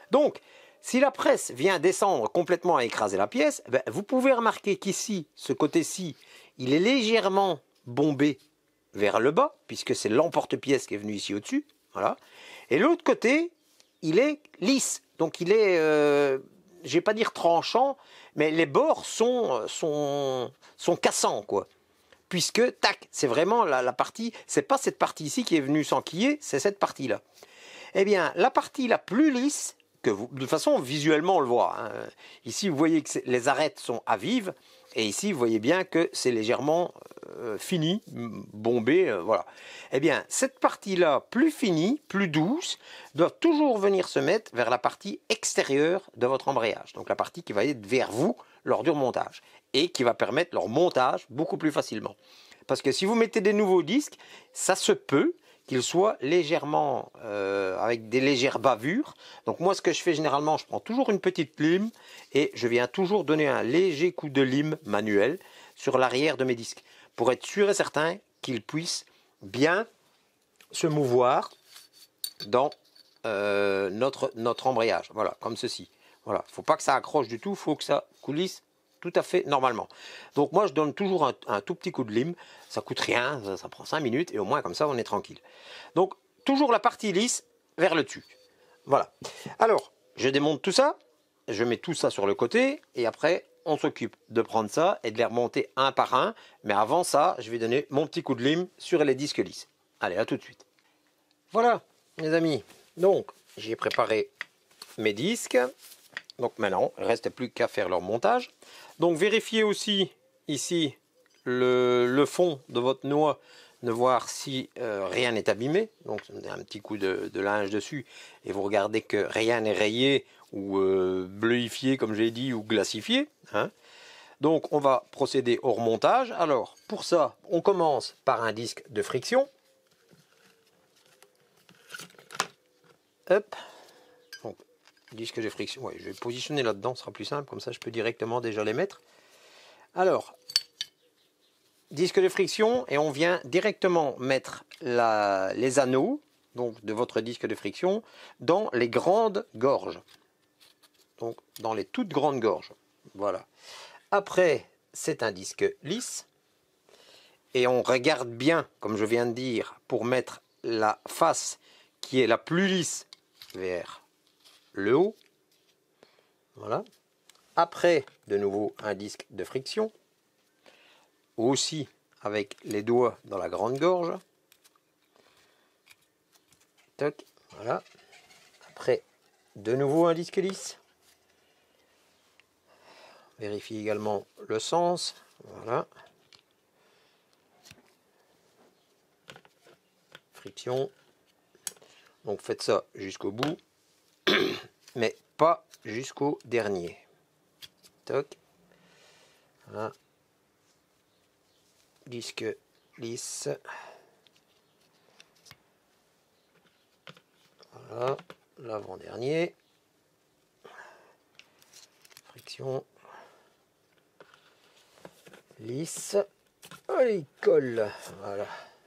Donc, si la presse vient descendre complètement à écraser la pièce, ben, vous pouvez remarquer qu'ici, ce côté-ci, il est légèrement bombé vers le bas, puisque c'est l'emporte-pièce qui est venu ici au-dessus. Voilà. Et l'autre côté, il est lisse. Donc il est, je ne vais pas dire tranchant, mais les bords sont cassants, quoi. Puisque, tac, c'est vraiment la partie, c'est pas cette partie ici qui est venue s'enquiller, c'est cette partie-là. Eh bien, la partie la plus lisse, que vous, de toute façon, visuellement, on le voit. Hein. Ici, vous voyez que les arêtes sont à vive, et ici, vous voyez bien que c'est légèrement fini, bombé, voilà. Eh bien, cette partie-là, plus finie, plus douce, doit toujours venir se mettre vers la partie extérieure de votre embrayage. Donc, la partie qui va être vers vous lors du remontage, et qui va permettre leur montage beaucoup plus facilement. Parce que si vous mettez des nouveaux disques, ça se peut qu'ils soient légèrement avec des légères bavures. Donc moi, ce que je fais généralement, je prends toujours une petite lime et je viens toujours donner un léger coup de lime manuel sur l'arrière de mes disques pour être sûr et certain qu'ils puissent bien se mouvoir dans notre embrayage. Voilà, comme ceci. Voilà, il ne faut pas que ça accroche du tout, il faut que ça coulisse tout à fait normalement. Donc moi je donne toujours un tout petit coup de lime, ça coûte rien, ça prend 5 minutes et au moins comme ça on est tranquille. Donc toujours la partie lisse vers le dessus. Voilà. Alors je démonte tout ça, je mets tout ça sur le côté et après on s'occupe de prendre ça et de les remonter un par un. Mais avant ça, je vais donner mon petit coup de lime sur les disques lisses. Allez, à tout de suite. Voilà mes amis, donc j'ai préparé mes disques. Donc maintenant, il ne reste plus qu'à faire leur montage. Donc vérifiez aussi ici le fond de votre noix, de voir si rien n'est abîmé. Donc un petit coup de linge dessus et vous regardez que rien n'est rayé ou bleuifié comme j'ai dit ou glacifié. Hein. Donc on va procéder au remontage. Alors pour ça, on commence par un disque de friction. Hop. Donc, disque de friction, ouais, je vais positionner là-dedans, ce sera plus simple, comme ça je peux directement déjà les mettre. Alors, disque de friction, et on vient directement mettre les anneaux donc, de votre disque de friction dans les grandes gorges. Donc, dans les toutes grandes gorges. Voilà. Après, c'est un disque lisse. Et on regarde bien, comme je viens de dire, pour mettre la face qui est la plus lisse vers le haut. Voilà. Après, de nouveau, un disque de friction. Aussi avec les doigts dans la grande gorge. Toc, voilà. Après, de nouveau un disque lisse. Vérifiez également le sens. Voilà. Friction. Donc faites ça jusqu'au bout. Mais pas jusqu'au dernier. Toc. Voilà. Disque lisse. Voilà. L'avant-dernier. Friction. Lisse. Oh, il colle. Voilà.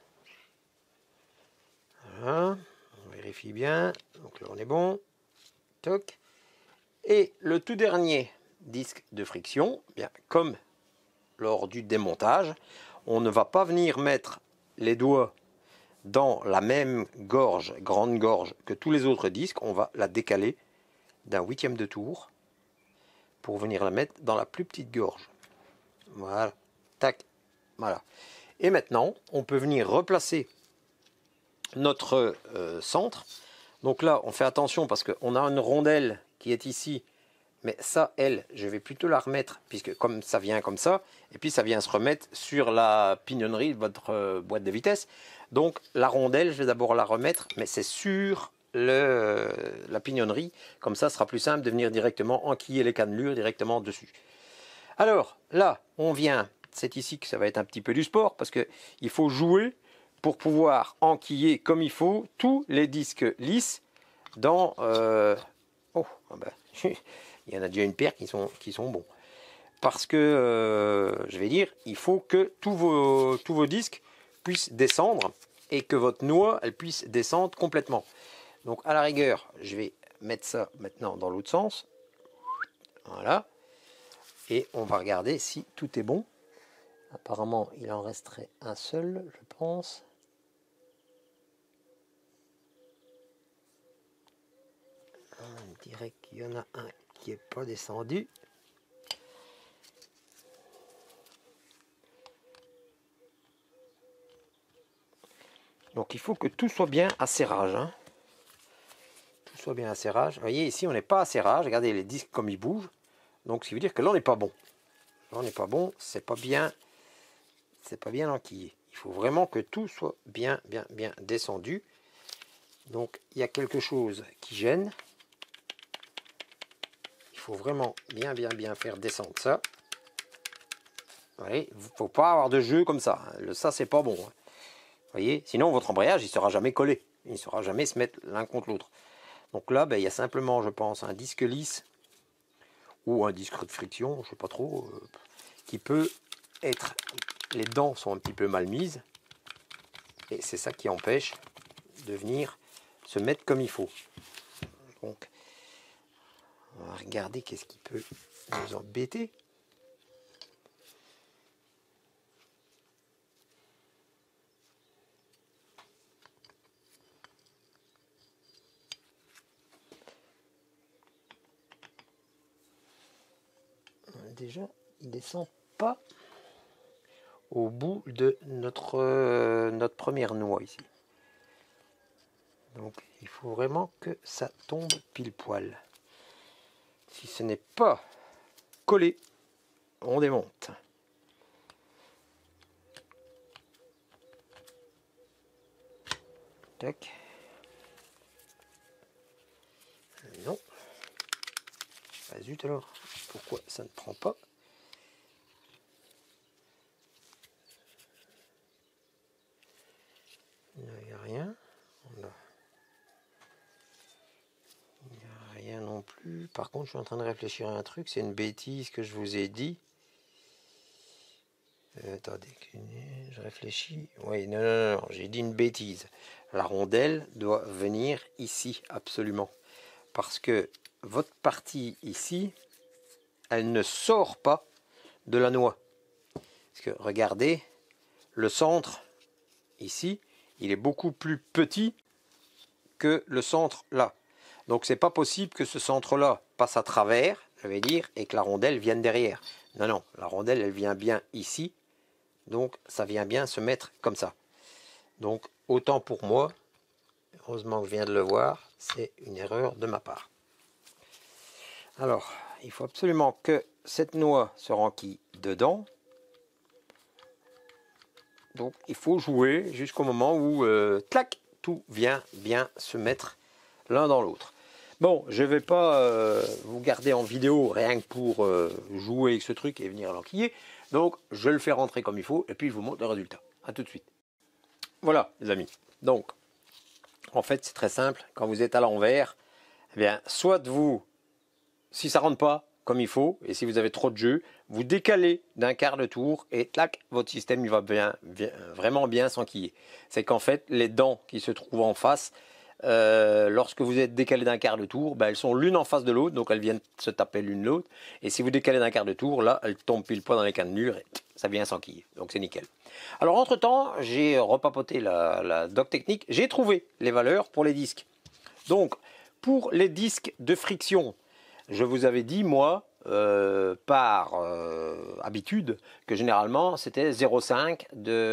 Voilà. On vérifie bien. Donc là on est bon. Toc. Et le tout dernier disque de friction, bien comme lors du démontage, on ne va pas venir mettre les doigts dans la même gorge, grande gorge, que tous les autres disques. On va la décaler d'un 1/8 de tour pour venir la mettre dans la plus petite gorge. Voilà. Tac. Voilà. Et maintenant, on peut venir replacer notre centre. Donc là, on fait attention parce qu'on a une rondelle qui est ici. Mais ça, elle, je vais plutôt la remettre, puisque comme ça vient comme ça, et puis ça vient se remettre sur la pignonnerie de votre boîte de vitesse. Donc la rondelle, je vais d'abord la remettre, mais c'est sur la pignonnerie. Comme ça, ce sera plus simple de venir directement enquiller les cannelures directement dessus. Alors là, on vient, c'est ici que ça va être un petit peu du sport, parce qu'il faut jouer pour pouvoir enquiller comme il faut tous les disques lisses dans... Oh, ben... Il y en a déjà une paire qui sont bons. Parce que, je vais dire, il faut que tous vos disques puissent descendre et que votre noix, elle puisse descendre complètement. Donc, à la rigueur, je vais mettre ça maintenant dans l'autre sens. Voilà. Et on va regarder si tout est bon. Apparemment, il en resterait un seul, je pense. On dirait qu'il y en a un qui n'est pas descendu. Donc il faut que tout soit bien à serrage. Hein. Tout soit bien à serrage. Vous voyez, ici, on n'est pas à serrage. Regardez les disques comme ils bougent. Donc, ce qui veut dire que là, on n'est pas bon. Là, on n'est pas bon. C'est pas bien enquillé. Il faut vraiment que tout soit bien descendu. Donc, il y a quelque chose qui gêne. Il faut vraiment bien faire descendre ça. Il ne faut pas avoir de jeu comme ça. Ça, c'est pas bon. Vous voyez, sinon votre embrayage il ne sera jamais collé, il ne sera jamais se mettre l'un contre l'autre. Donc là, il y a simplement, je pense, un disque lisse ou un disque de friction, je ne sais pas trop, qui peut être, les dents sont un petit peu mal mises et c'est ça qui empêche de venir se mettre comme il faut. Donc, on va regarder qu'est-ce qui peut nous embêter. Déjà, il ne descend pas au bout de notre première noix ici. Donc, il faut vraiment que ça tombe pile poil. Si ce n'est pas collé, on démonte. Tac. Non. Ah, zut alors. Pourquoi ça ne prend pas? Il n'y a rien. Il n'y a rien non plus. Par contre, je suis en train de réfléchir à un truc. C'est une bêtise que je vous ai dit. Attendez, je réfléchis. Oui, non, j'ai dit une bêtise. La rondelle doit venir ici, absolument. Parce que votre partie ici, elle ne sort pas de la noix. Parce que regardez, le centre ici, il est beaucoup plus petit que le centre là. Donc c'est pas possible que ce centre là passe à travers, je vais dire, et que la rondelle vienne derrière. Non, la rondelle elle vient bien ici. Donc ça vient bien se mettre comme ça. Donc autant pour moi, heureusement que je viens de le voir, c'est une erreur de ma part. Alors, il faut absolument que cette noix se renquille dedans. Donc il faut jouer jusqu'au moment où clac, tout vient bien se mettre l'un dans l'autre. Bon, je ne vais pas vous garder en vidéo rien que pour jouer avec ce truc et venir l'enquiller. Donc je le fais rentrer comme il faut et puis je vous montre le résultat. A tout de suite. Voilà les amis. Donc en fait c'est très simple. Quand vous êtes à l'envers, eh bien soit vous, si ça ne rentre pas comme il faut et si vous avez trop de jeu, vous décalez d'un quart de tour et clac, votre système il va vraiment bien s'enquiller. C'est qu'en fait les dents qui se trouvent en face, lorsque vous êtes décalé d'un quart de tour, elles sont l'une en face de l'autre, donc elles viennent se taper l'une l'autre. Et si vous décalez d'un quart de tour, là, elles tombent pile poil dans les cannelures et ça vient s'enquiller. Donc c'est nickel. Alors entre temps, j'ai repapoté la doc technique. J'ai trouvé les valeurs pour les disques. Donc pour les disques de friction, je vous avais dit moi par habitude que généralement c'était 0,5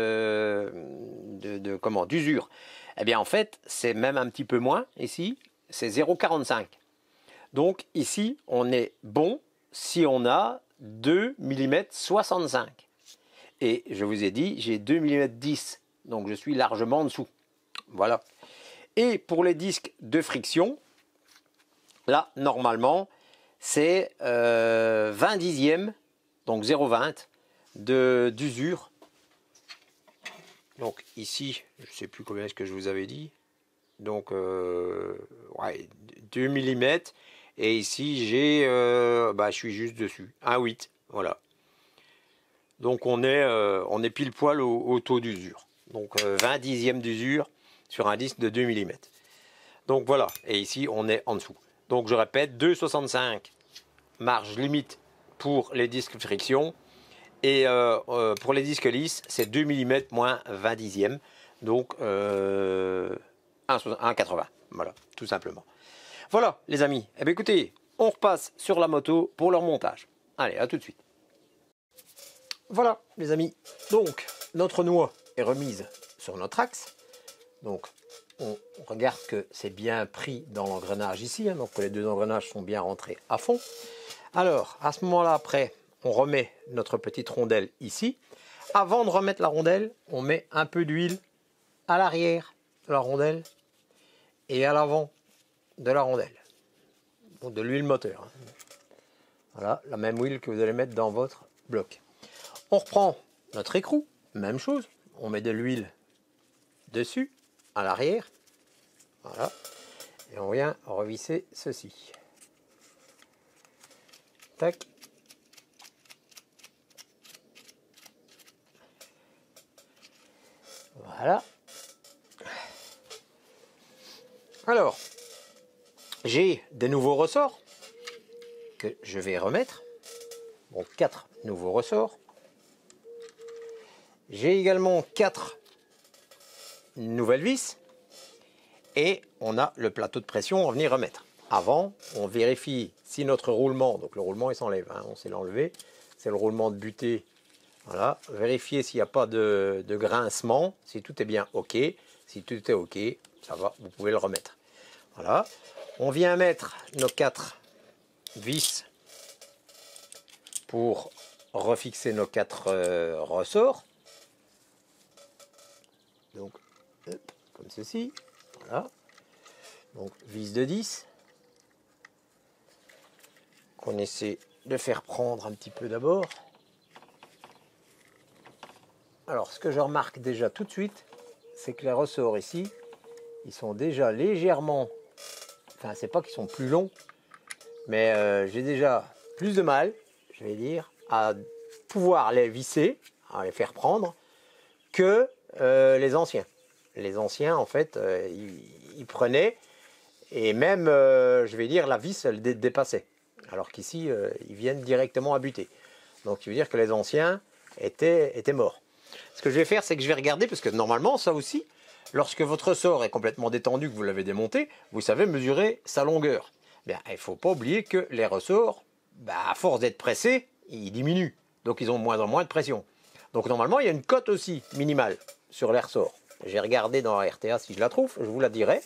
d'usure. Eh bien en fait c'est même un petit peu moins ici, c'est 0,45. Donc ici on est bon si on a 2 mm 65. Et je vous ai dit j'ai 2 mm 10, donc je suis largement en dessous. Voilà. Et pour les disques de friction, là normalement c'est 20 dixièmes, donc 0,20 d'usure. Donc ici, je ne sais plus combien est-ce que je vous avais dit. Donc, ouais, 2 mm. Et ici, je suis juste dessus. 1,8. Voilà. Donc on est pile poil au taux d'usure. Donc 20 dixièmes d'usure sur un disque de 2 mm. Donc voilà. Et ici, on est en dessous. Donc je répète, 2,65 marge limite pour les disques friction. Et pour les disques lisses, c'est 2 mm moins 20 dixièmes. Donc 1,80. Voilà, tout simplement. Voilà les amis. Eh bien écoutez, on repasse sur la moto pour leur montage. Allez, à tout de suite. Voilà les amis. Donc notre noix est remise sur notre axe. Donc on regarde que c'est bien pris dans l'engrenage ici. Donc que les deux engrenages sont bien rentrés à fond. Alors à ce moment-là, après, on remet notre petite rondelle ici. Avant de remettre la rondelle, on met un peu d'huile à l'arrière de la rondelle et à l'avant de la rondelle. Donc de l'huile moteur. Voilà, la même huile que vous allez mettre dans votre bloc. On reprend notre écrou, même chose. On met de l'huile dessus, à l'arrière. Voilà. Et on vient revisser ceci. Tac. Voilà. Alors, j'ai des nouveaux ressorts que je vais remettre. Donc 4 nouveaux ressorts. J'ai également 4 nouvelles vis. Et on a le plateau de pression à venir remettre. Avant, on vérifie si notre roulement, donc le roulement il s'enlève, hein, on sait l'enlever, c'est le roulement de butée. Voilà, vérifiez s'il n'y a pas de grincement, si tout est bien OK. Si tout est OK, ça va, vous pouvez le remettre. Voilà, on vient mettre nos 4 vis pour refixer nos 4 ressorts. Donc, hop, comme ceci. Voilà. Donc, vis de 10. Qu'on essaie de faire prendre un petit peu d'abord. Alors, ce que je remarque déjà tout de suite, c'est que les ressorts ici, ils sont déjà légèrement... Enfin, c'est pas qu'ils sont plus longs, mais j'ai déjà plus de mal, je vais dire, à pouvoir les visser, à les faire prendre, que les anciens. Les anciens, en fait, ils prenaient, et même, je vais dire, la vis, elle dépassait. Alors qu'ici, ils viennent directement à buter. Donc, ça veut dire que les anciens étaient morts. Ce que je vais faire, c'est que je vais regarder, parce que normalement, ça aussi, lorsque votre ressort est complètement détendu, que vous l'avez démonté, vous savez mesurer sa longueur. Bien, il ne faut pas oublier que les ressorts, à force d'être pressés, ils diminuent. Donc, ils ont de moins en moins de pression. Donc, normalement, il y a une cote aussi minimale sur les ressorts. J'ai regardé dans la RTA si je la trouve, je vous la dirai.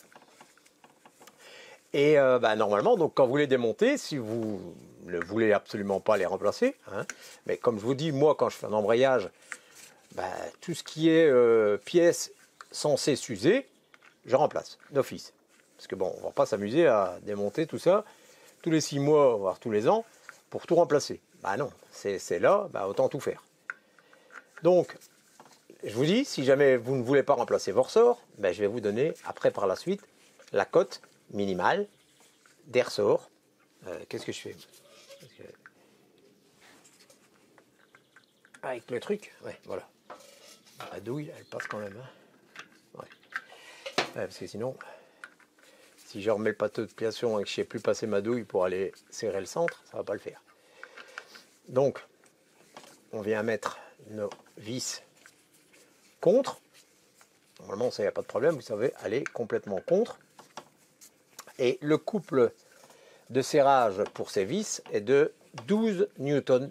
Et normalement, donc, quand vous les démontez, si vous ne voulez absolument pas les remplacer, hein, mais comme je vous dis, moi, quand je fais un embrayage, tout ce qui est pièces censées s'user, je remplace d'office. Parce que bon, on ne va pas s'amuser à démonter tout ça tous les 6 mois, voire tous les ans, pour tout remplacer. Non, c'est là, autant tout faire. Donc, je vous dis, si jamais vous ne voulez pas remplacer vos ressorts, je vais vous donner, après par la suite, la cote minimale des ressorts. Qu'est-ce que je fais? Avec le truc, ouais, voilà. La douille, elle passe quand même. Hein. Ouais. Parce que sinon, si je remets le plateau de pression et que je ne sais plus passer ma douille pour aller serrer le centre, ça ne va pas le faire. Donc, on vient mettre nos vis contre. Normalement, ça, il n'y a pas de problème, vous savez, aller complètement contre. Et le couple de serrage pour ces vis est de 12 Nm.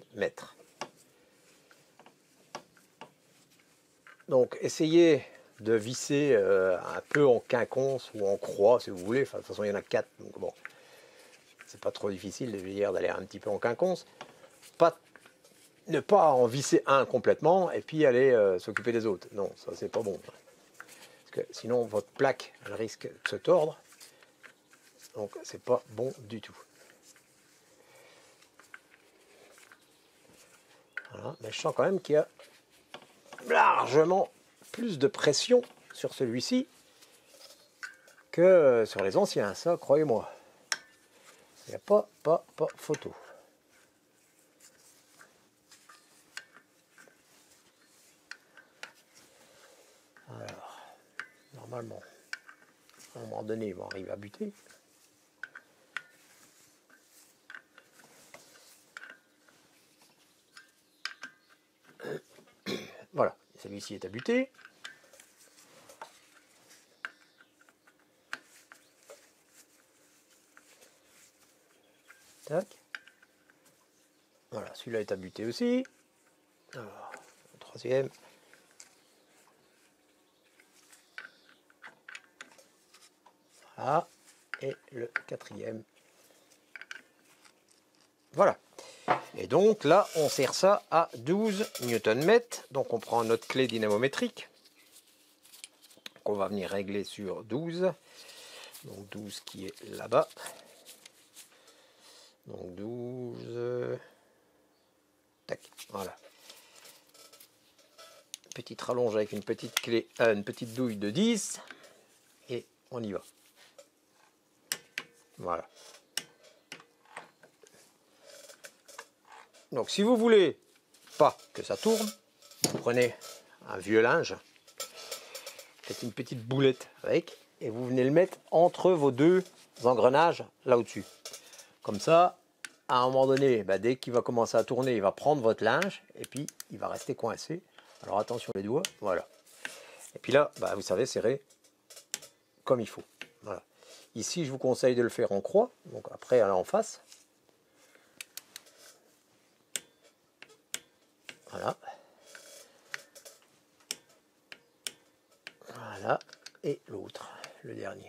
Donc, essayez de visser un peu en quinconce ou en croix, si vous voulez. Enfin, de toute façon, il y en a 4, donc bon, c'est pas trop difficile d'aller un petit peu en quinconce. Ne pas en visser un complètement et puis aller s'occuper des autres. Non, ça, c'est pas bon. Parce que sinon, votre plaque, elle risque de se tordre. Donc, c'est pas bon du tout. Voilà. Mais je sens quand même qu'il y a largement plus de pression sur celui-ci que sur les anciens, ça, croyez-moi. Il n'y a pas photo. Alors, normalement, à un moment donné, ils vont arriver à buter. Voilà, celui-ci est à buter. Tac. Voilà, celui-là est à buter aussi. Alors, le troisième. Voilà. Et le quatrième. Voilà. Et donc là, on serre ça à 12 Nm. Donc on prend notre clé dynamométrique qu'on va venir régler sur 12. Donc 12 qui est là-bas. Donc 12. Tac, voilà. Petite rallonge avec une petite clé, une petite douille de 10. Et on y va. Voilà. Donc si vous voulez pas que ça tourne, vous prenez un vieux linge, faites une petite boulette avec, et vous venez le mettre entre vos deux engrenages là au-dessus. Comme ça, à un moment donné, dès qu'il va commencer à tourner, il va prendre votre linge, et puis il va rester coincé. Alors attention les doigts, voilà. Et puis là, vous savez, serrer comme il faut. Voilà. Ici, je vous conseille de le faire en croix, donc après, aller en face. Voilà. Voilà. Et l'autre, le dernier.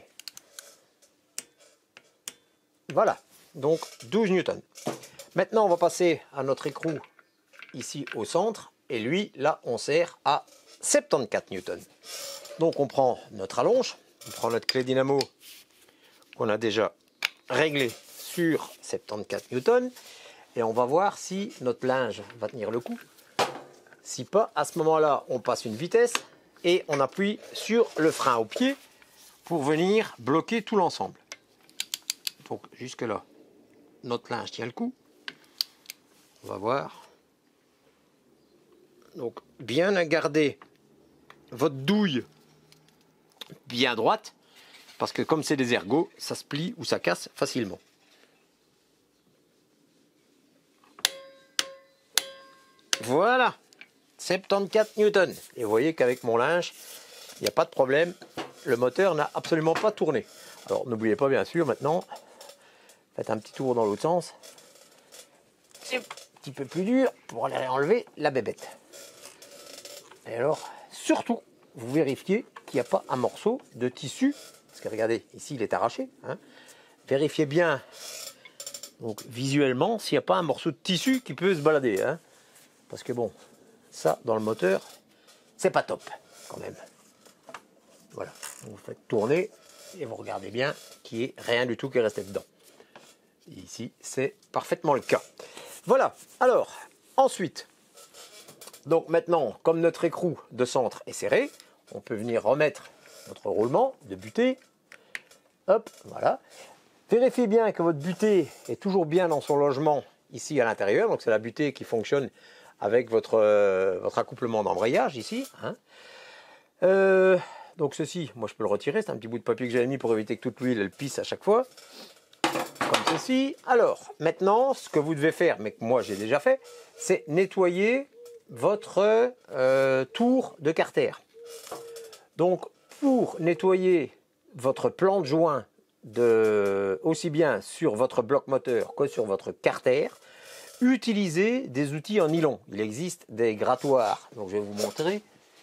Voilà. Donc 12 newtons. Maintenant, on va passer à notre écrou ici au centre. Et lui, là, on serre à 74 newtons. Donc on prend notre allonge. On prend notre clé dynamo qu'on a déjà réglée sur 74 newtons. Et on va voir si notre linge va tenir le coup. Si pas, à ce moment-là, on passe une vitesse et on appuie sur le frein au pied pour venir bloquer tout l'ensemble. Donc jusque là, notre linge tient le coup. On va voir. Donc bien garder votre douille bien droite, parce que comme c'est des ergots, ça se plie ou ça casse facilement. Voilà. 74 newtons. Et vous voyez qu'avec mon linge, il n'y a pas de problème. Le moteur n'a absolument pas tourné. Alors n'oubliez pas bien sûr maintenant, faites un petit tour dans l'autre sens. C'est un petit peu plus dur pour aller enlever la bébête. Et alors, surtout, vous vérifiez qu'il n'y a pas un morceau de tissu. Parce que regardez, ici il est arraché. Hein. Vérifiez bien, donc visuellement, s'il n'y a pas un morceau de tissu qui peut se balader. Hein. Parce que bon, ça, dans le moteur, c'est pas top, quand même. Voilà, vous faites tourner et vous regardez bien qu'il n'y ait rien du tout qui est resté dedans. Et ici, c'est parfaitement le cas. Voilà, alors, ensuite, donc maintenant, comme notre écrou de centre est serré, on peut venir remettre notre roulement de butée. Hop, voilà. Vérifiez bien que votre butée est toujours bien dans son logement ici à l'intérieur. Donc c'est la butée qui fonctionne avec votre accouplement d'embrayage ici. Hein. Donc ceci, moi je peux le retirer, c'est un petit bout de papier que j'avais mis pour éviter que toute l'huile elle pisse à chaque fois. Comme ceci. Alors, maintenant, ce que vous devez faire, mais que moi j'ai déjà fait, c'est nettoyer votre tour de carter. Donc pour nettoyer votre plan de joint aussi bien sur votre bloc moteur que sur votre carter, utilisez des outils en nylon. Il existe des grattoirs, donc je vais vous montrer.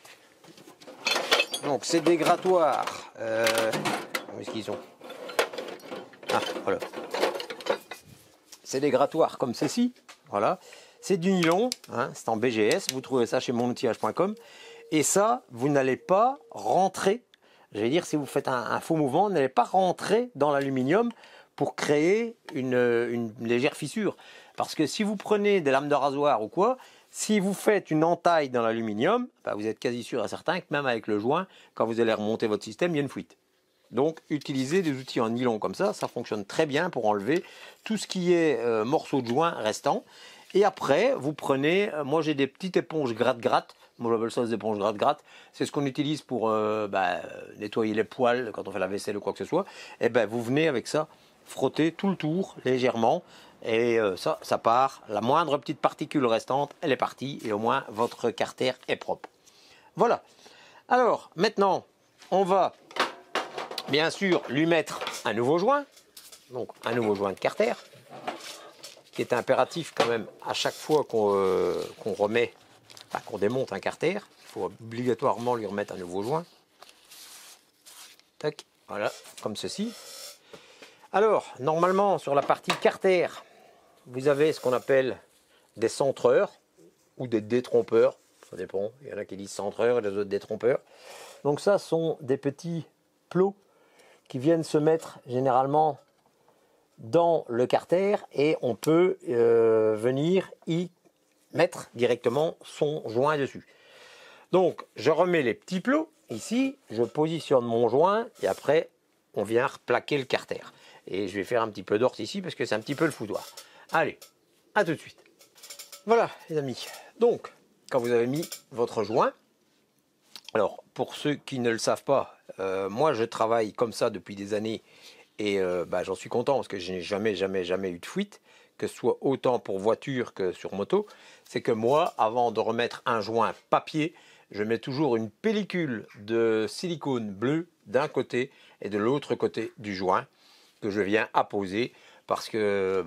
Donc c'est des grattoirs, où est-ce qu'ils sont? Ah, voilà. C'est des grattoirs comme ceci, voilà. C'est du nylon, hein, c'est en BGS, vous trouvez ça chez monoutillage.com. Et ça, vous n'allez pas rentrer, j'allais dire, si vous faites un faux mouvement, vous n'allez pas rentrer dans l'aluminium pour créer une légère fissure. Parce que si vous prenez des lames de rasoir ou quoi, si vous faites une entaille dans l'aluminium, vous êtes quasi sûr et certain que même avec le joint, quand vous allez remonter votre système, il y a une fuite. Donc utilisez des outils en nylon comme ça fonctionne très bien pour enlever tout ce qui est morceaux de joint restants. Et après, vous prenez, moi j'ai des petites éponges gratte-gratte, moi j'appelle ça des éponges gratte-gratte, c'est ce qu'on utilise pour nettoyer les poêles quand on fait la vaisselle ou quoi que ce soit. Et vous venez avec ça frotter tout le tour légèrement Et ça part. La moindre petite particule restante, elle est partie. Et au moins, votre carter est propre. Voilà. Alors, maintenant, on va bien sûr lui mettre un nouveau joint. Donc, un nouveau joint de carter. Qui est impératif quand même à chaque fois qu'on remet, enfin, qu'on démonte un carter. Il faut obligatoirement lui remettre un nouveau joint. Tac, voilà, comme ceci. Alors, normalement, sur la partie carter, vous avez ce qu'on appelle des centreurs ou des détrompeurs. Ça dépend, il y en a qui disent centreurs et les autres détrompeurs. Donc ça sont des petits plots qui viennent se mettre généralement dans le carter et on peut venir y mettre directement son joint dessus. Donc je remets les petits plots ici, je positionne mon joint et après on vient replaquer le carter. Et je vais faire un petit peu d'orte ici parce que c'est un petit peu le foutoir. Allez, à tout de suite. Voilà les amis, donc quand vous avez mis votre joint, alors pour ceux qui ne le savent pas, moi je travaille comme ça depuis des années. Et j'en suis content parce que je n'ai jamais eu de fuite, que ce soit autant pour voiture que sur moto. C'est que moi, avant de remettre un joint papier, je mets toujours une pellicule de silicone bleu d'un côté et de l'autre côté du joint que je viens apposer parce que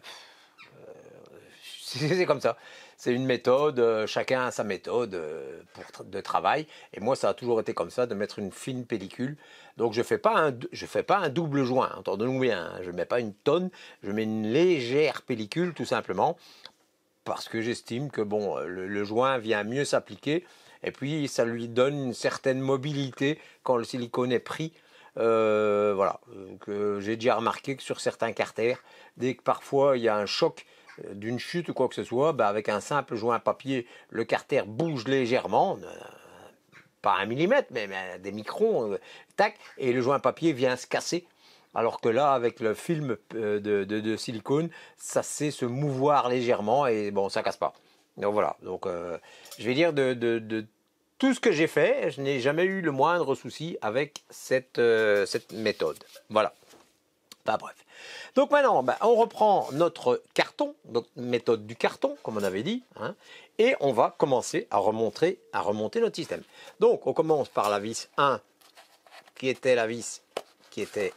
c'est comme ça. C'est une méthode, chacun a sa méthode de travail. Et moi, ça a toujours été comme ça, de mettre une fine pellicule. Donc, je fais pas un double joint, entendez-nous bien. Hein, je ne mets pas une tonne, je mets une légère pellicule, tout simplement. Parce que j'estime que bon, le joint vient mieux s'appliquer. Et puis, ça lui donne une certaine mobilité quand le silicone est pris. Voilà. J'ai déjà remarqué que sur certains carters, dès que parfois il y a un choc d'une chute ou quoi que ce soit, avec un simple joint papier, le carter bouge légèrement, pas un millimètre, mais des microns, tac, et le joint papier vient se casser. Alors que là, avec le film de silicone, ça sait se mouvoir légèrement et bon, ça casse pas. Donc voilà, donc je vais dire de tout ce que j'ai fait, je n'ai jamais eu le moindre souci avec cette méthode. Voilà. Enfin bref. Donc maintenant, on reprend notre carton, donc méthode du carton, comme on avait dit, hein, et on va commencer à remonter notre système. Donc on commence par la vis 1, qui était la vis qui était,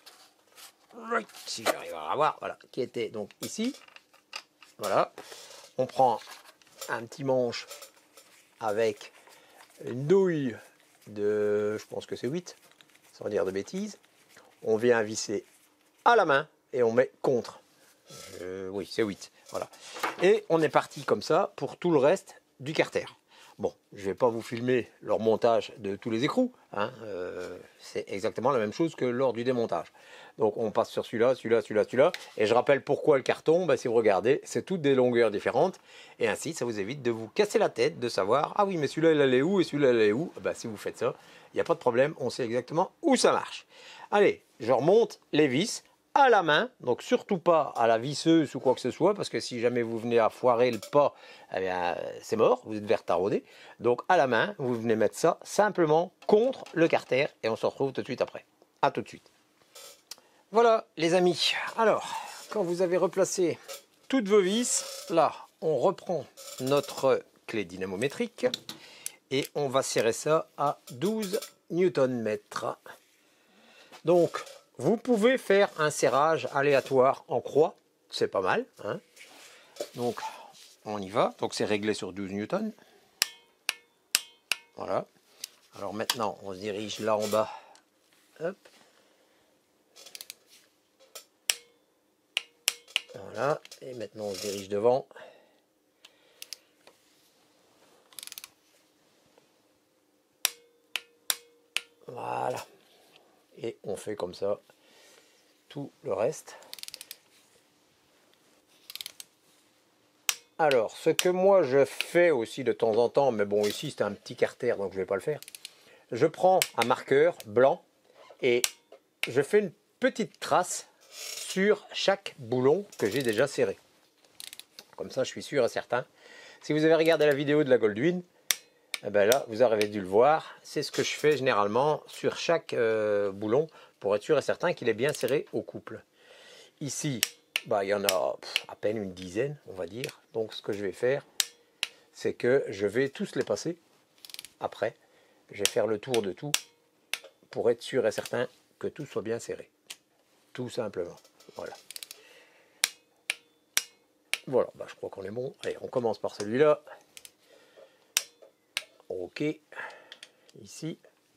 si j'arrive à la voir, voilà, qui était donc ici. Voilà. On prend un petit manche avec une douille de, je pense que c'est 8, sans dire de bêtises. On vient visser à la main et on met contre. Oui, c'est 8. Voilà. Et on est parti comme ça pour tout le reste du carter. Bon, je ne vais pas vous filmer le remontage de tous les écrous. Hein, c'est exactement la même chose que lors du démontage. Donc on passe sur celui-là, celui-là, celui-là, celui-là. Et je rappelle pourquoi le carton, si vous regardez, c'est toutes des longueurs différentes. Et ainsi, ça vous évite de vous casser la tête, de savoir, ah oui, mais celui-là, il allait où et celui-là, il allait où. Si vous faites ça, il n'y a pas de problème, on sait exactement où ça marche. Allez, je remonte les vis à la main, donc surtout pas à la visseuse ou quoi que ce soit, parce que si jamais vous venez à foirer le pas, eh bien c'est mort, vous êtes vert taraudé. Donc à la main, vous venez mettre ça simplement contre le carter et on se retrouve tout de suite après. A tout de suite. Voilà les amis, alors quand vous avez replacé toutes vos vis, là on reprend notre clé dynamométrique et on va serrer ça à 12 Nm. Donc vous pouvez faire un serrage aléatoire en croix, c'est pas mal. Hein, donc, on y va. Donc, c'est réglé sur 12 newtons. Voilà. Alors maintenant, on se dirige là en bas. Hop. Voilà. Et maintenant, on se dirige devant. Voilà. Et on fait comme ça tout le reste. Alors, ce que moi je fais aussi de temps en temps, mais bon ici c'est un petit carter donc je ne vais pas le faire. Je prends un marqueur blanc et je fais une petite trace sur chaque boulon que j'ai déjà serré. Comme ça je suis sûr et certain. Si vous avez regardé la vidéo de la Goldwyn, là vous avez dû le voir. C'est ce que je fais généralement sur chaque boulon pour être sûr et certain qu'il est bien serré au couple. Ici, bah, il y en a à peine une dizaine, on va dire. Donc ce que je vais faire, c'est que je vais tous les passer. Après, je vais faire le tour de tout pour être sûr et certain que tout soit bien serré. Tout simplement. Voilà. Voilà, bah, je crois qu'on est bon. Allez, on commence par celui-là. Ok. Ici.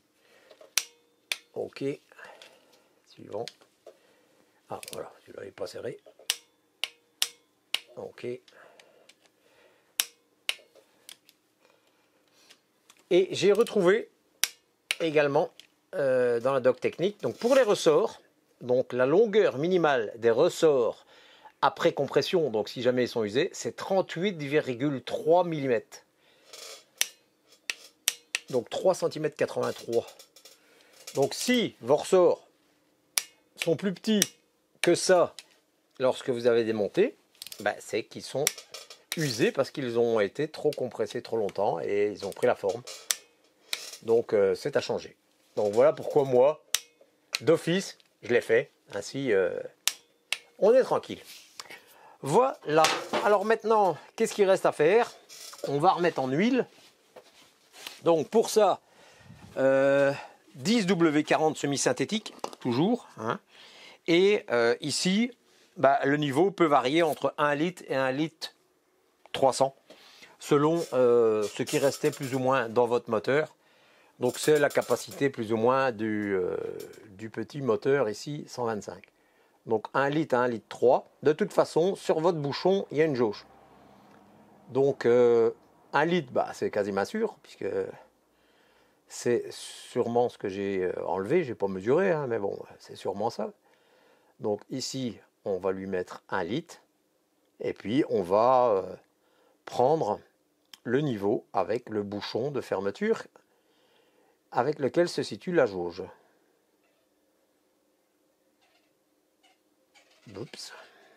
Ok. Suivant. Ah, voilà, celui-là n'est pas serré. Ok. Et j'ai retrouvé également dans la doc technique, donc pour les ressorts, donc la longueur minimale des ressorts après compression, donc si jamais ils sont usés, c'est 38,3 mm. Donc 3,83 cm. Donc si vos ressorts sont plus petits que ça lorsque vous avez démonté, bah, c'est qu'ils sont usés parce qu'ils ont été trop compressés trop longtemps et ils ont pris la forme. Donc c'est à changer. Donc voilà pourquoi moi, d'office, je l'ai fait. Ainsi, on est tranquille. Voilà. Alors maintenant, qu'est-ce qu'il reste à faire? On va remettre en huile. Donc pour ça, 10W40 semi-synthétique, toujours. Hein. Et ici, bah, le niveau peut varier entre 1 litre et 1 litre 300, selon ce qui restait plus ou moins dans votre moteur. Donc c'est la capacité plus ou moins du petit moteur ici, 125. Donc 1 litre à 1 litre 3. De toute façon, sur votre bouchon, il y a une jauge. Donc 1 litre, bah, c'est quasiment sûr, puisque c'est sûrement ce que j'ai enlevé. Je n'ai pas mesuré, hein, mais bon, c'est sûrement ça. Donc ici, on va lui mettre 1 litre. Et puis, on va prendre le niveau avec le bouchon de fermeture avec lequel se situe la jauge. Oups.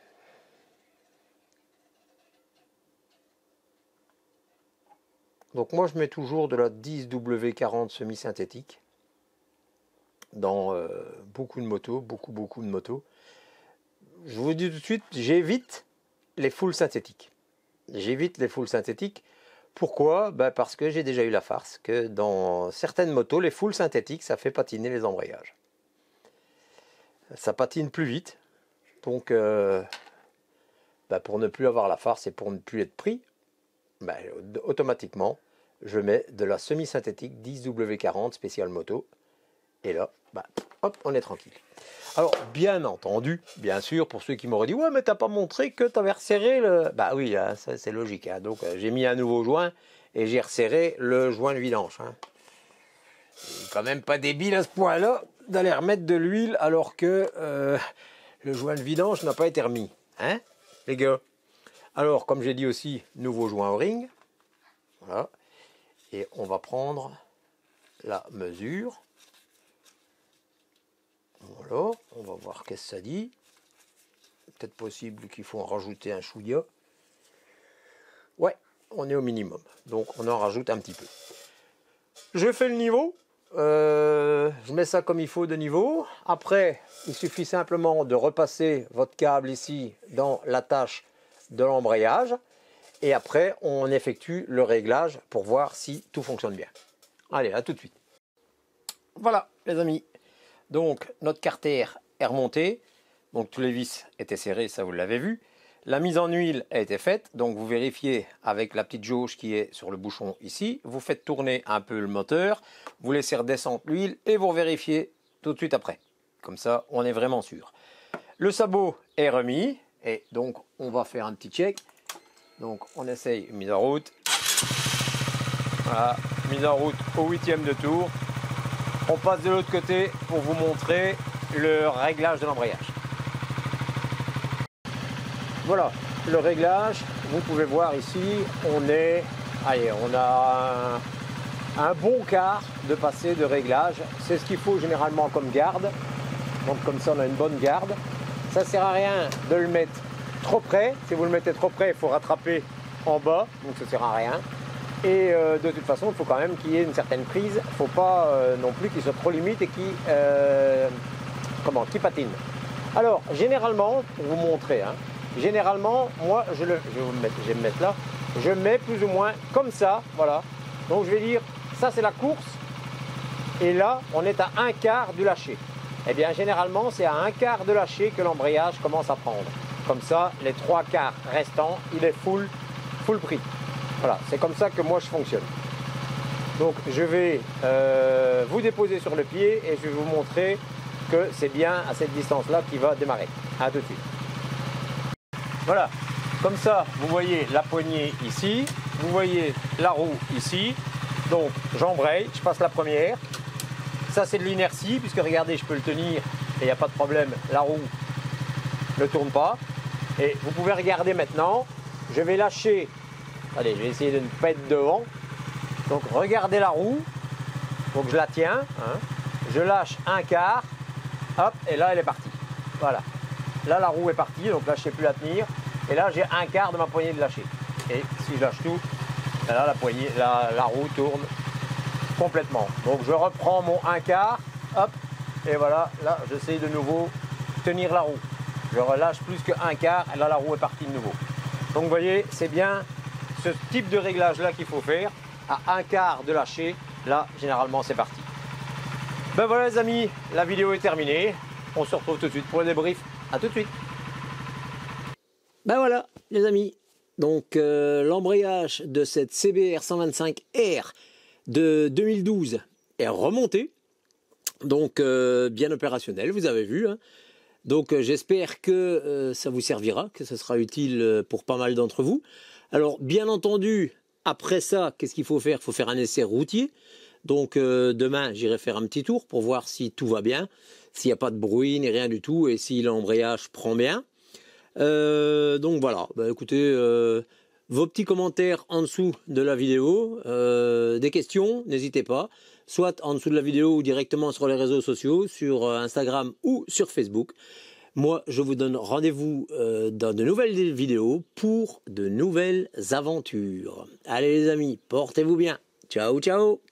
Donc moi je mets toujours de la 10W40 semi-synthétique dans beaucoup de motos, beaucoup de motos. Je vous dis tout de suite, j'évite les full synthétiques. J'évite les full synthétiques. Pourquoi? Ben parce que j'ai déjà eu la farce que dans certaines motos, les full synthétiques, ça fait patiner les embrayages. Ça patine plus vite. Donc, ben pour ne plus avoir la farce et pour ne plus être pris, ben, automatiquement, je mets de la semi-synthétique 10W40 spéciale moto. Et là, ben, hop, on est tranquille. Alors, bien entendu, bien sûr, pour ceux qui m'auraient dit « Ouais, mais t'as pas montré que tu avais resserré le... » Bah oui, hein, ça c'est logique. Hein. Donc, j'ai mis un nouveau joint et j'ai resserré le joint de vidange. Hein. C'est quand même pas débile à ce point-là d'aller remettre de l'huile alors que le joint de vidange n'a pas été remis. Hein, les gars? Alors, comme j'ai dit aussi, nouveau joint O-ring. Voilà. Et on va prendre la mesure. Voilà, on va voir qu'est-ce que ça dit. Peut-être possible qu'il faut en rajouter un chouïa. Ouais, on est au minimum. Donc on en rajoute un petit peu. Je fais le niveau. Je mets ça comme il faut de niveau. Après, il suffit simplement de repasser votre câble ici dans l'attache de l'embrayage. Et après, on effectue le réglage pour voir si tout fonctionne bien. Allez, à tout de suite. Voilà, les amis. Donc, notre carter est remonté. Donc, tous les vis étaient serrés, ça vous l'avez vu. La mise en huile a été faite. Donc, vous vérifiez avec la petite jauge qui est sur le bouchon ici. Vous faites tourner un peu le moteur. Vous laissez redescendre l'huile et vous vérifiez tout de suite après. Comme ça, on est vraiment sûr. Le sabot est remis. Et donc, on va faire un petit check. Donc, on essaye mise en route. Voilà, mise en route au 8e de tour. On passe de l'autre côté pour vous montrer le réglage de l'embrayage. Voilà, le réglage, vous pouvez voir ici, on a un bon quart de passé de réglage. C'est ce qu'il faut généralement comme garde. Donc comme ça, on a une bonne garde. Ça ne sert à rien de le mettre trop près. Si vous le mettez trop près, il faut rattraper en bas, donc ça ne sert à rien. Et de toute façon, il faut quand même qu'il y ait une certaine prise. Il ne faut pas non plus qu'il soit trop limite et qu'il patine. Alors, généralement, pour vous montrer, hein, généralement, moi, je vais me mettre là, je mets plus ou moins comme ça, voilà. Donc, je vais dire, ça, c'est la course. Et là, on est à 1/4 du lâcher. Eh bien, généralement, c'est à 1/4 de lâcher que l'embrayage commence à prendre. Comme ça, les 3/4 restants, il est full prix. Voilà, c'est comme ça que moi, je fonctionne. Donc, je vais vous déposer sur le pied et je vais vous montrer que c'est bien à cette distance-là qu'il va démarrer. À tout de suite. Voilà, comme ça, vous voyez la poignée ici, vous voyez la roue ici. Donc, j'embraye, je passe la première. Ça, c'est de l'inertie, puisque regardez, je peux le tenir et il n'y a pas de problème, la roue ne tourne pas. Et vous pouvez regarder maintenant, je vais lâcher, allez, je vais essayer de ne pas être devant. Donc, regardez la roue, donc je la tiens, hein. Je lâche 1/4, hop, et là, elle est partie. Voilà, là, la roue est partie, donc là, je ne sais plus la tenir. Et là, j'ai 1/4 de ma poignée de lâcher. Et si je lâche tout, là, la roue tourne complètement. Donc je reprends mon 1/4, hop, et voilà, là j'essaie de nouveau tenir la roue. Je relâche plus que 1/4, et là la roue est partie de nouveau. Donc vous voyez, c'est bien ce type de réglage là qu'il faut faire, à 1/4 de lâcher, là généralement c'est parti. Ben voilà les amis, la vidéo est terminée, on se retrouve tout de suite pour le débrief, à tout de suite. Ben voilà les amis, donc l'embrayage de cette CBR 125R de 2012 est remonté, donc bien opérationnel, vous avez vu, hein. Donc j'espère que ça vous servira, que ce sera utile pour pas mal d'entre vous. Alors bien entendu, après ça, qu'est-ce qu'il faut faire? Il faut faire un essai routier. Donc demain, j'irai faire un petit tour pour voir si tout va bien, s'il n'y a pas de bruit ni rien du tout, et si l'embrayage prend bien. Donc voilà, bah, écoutez, vos petits commentaires en dessous de la vidéo, des questions, n'hésitez pas, soit en dessous de la vidéo ou directement sur les réseaux sociaux, sur Instagram ou sur Facebook. Moi, je vous donne rendez-vous dans de nouvelles vidéos pour de nouvelles aventures. Allez les amis, portez-vous bien. Ciao, ciao!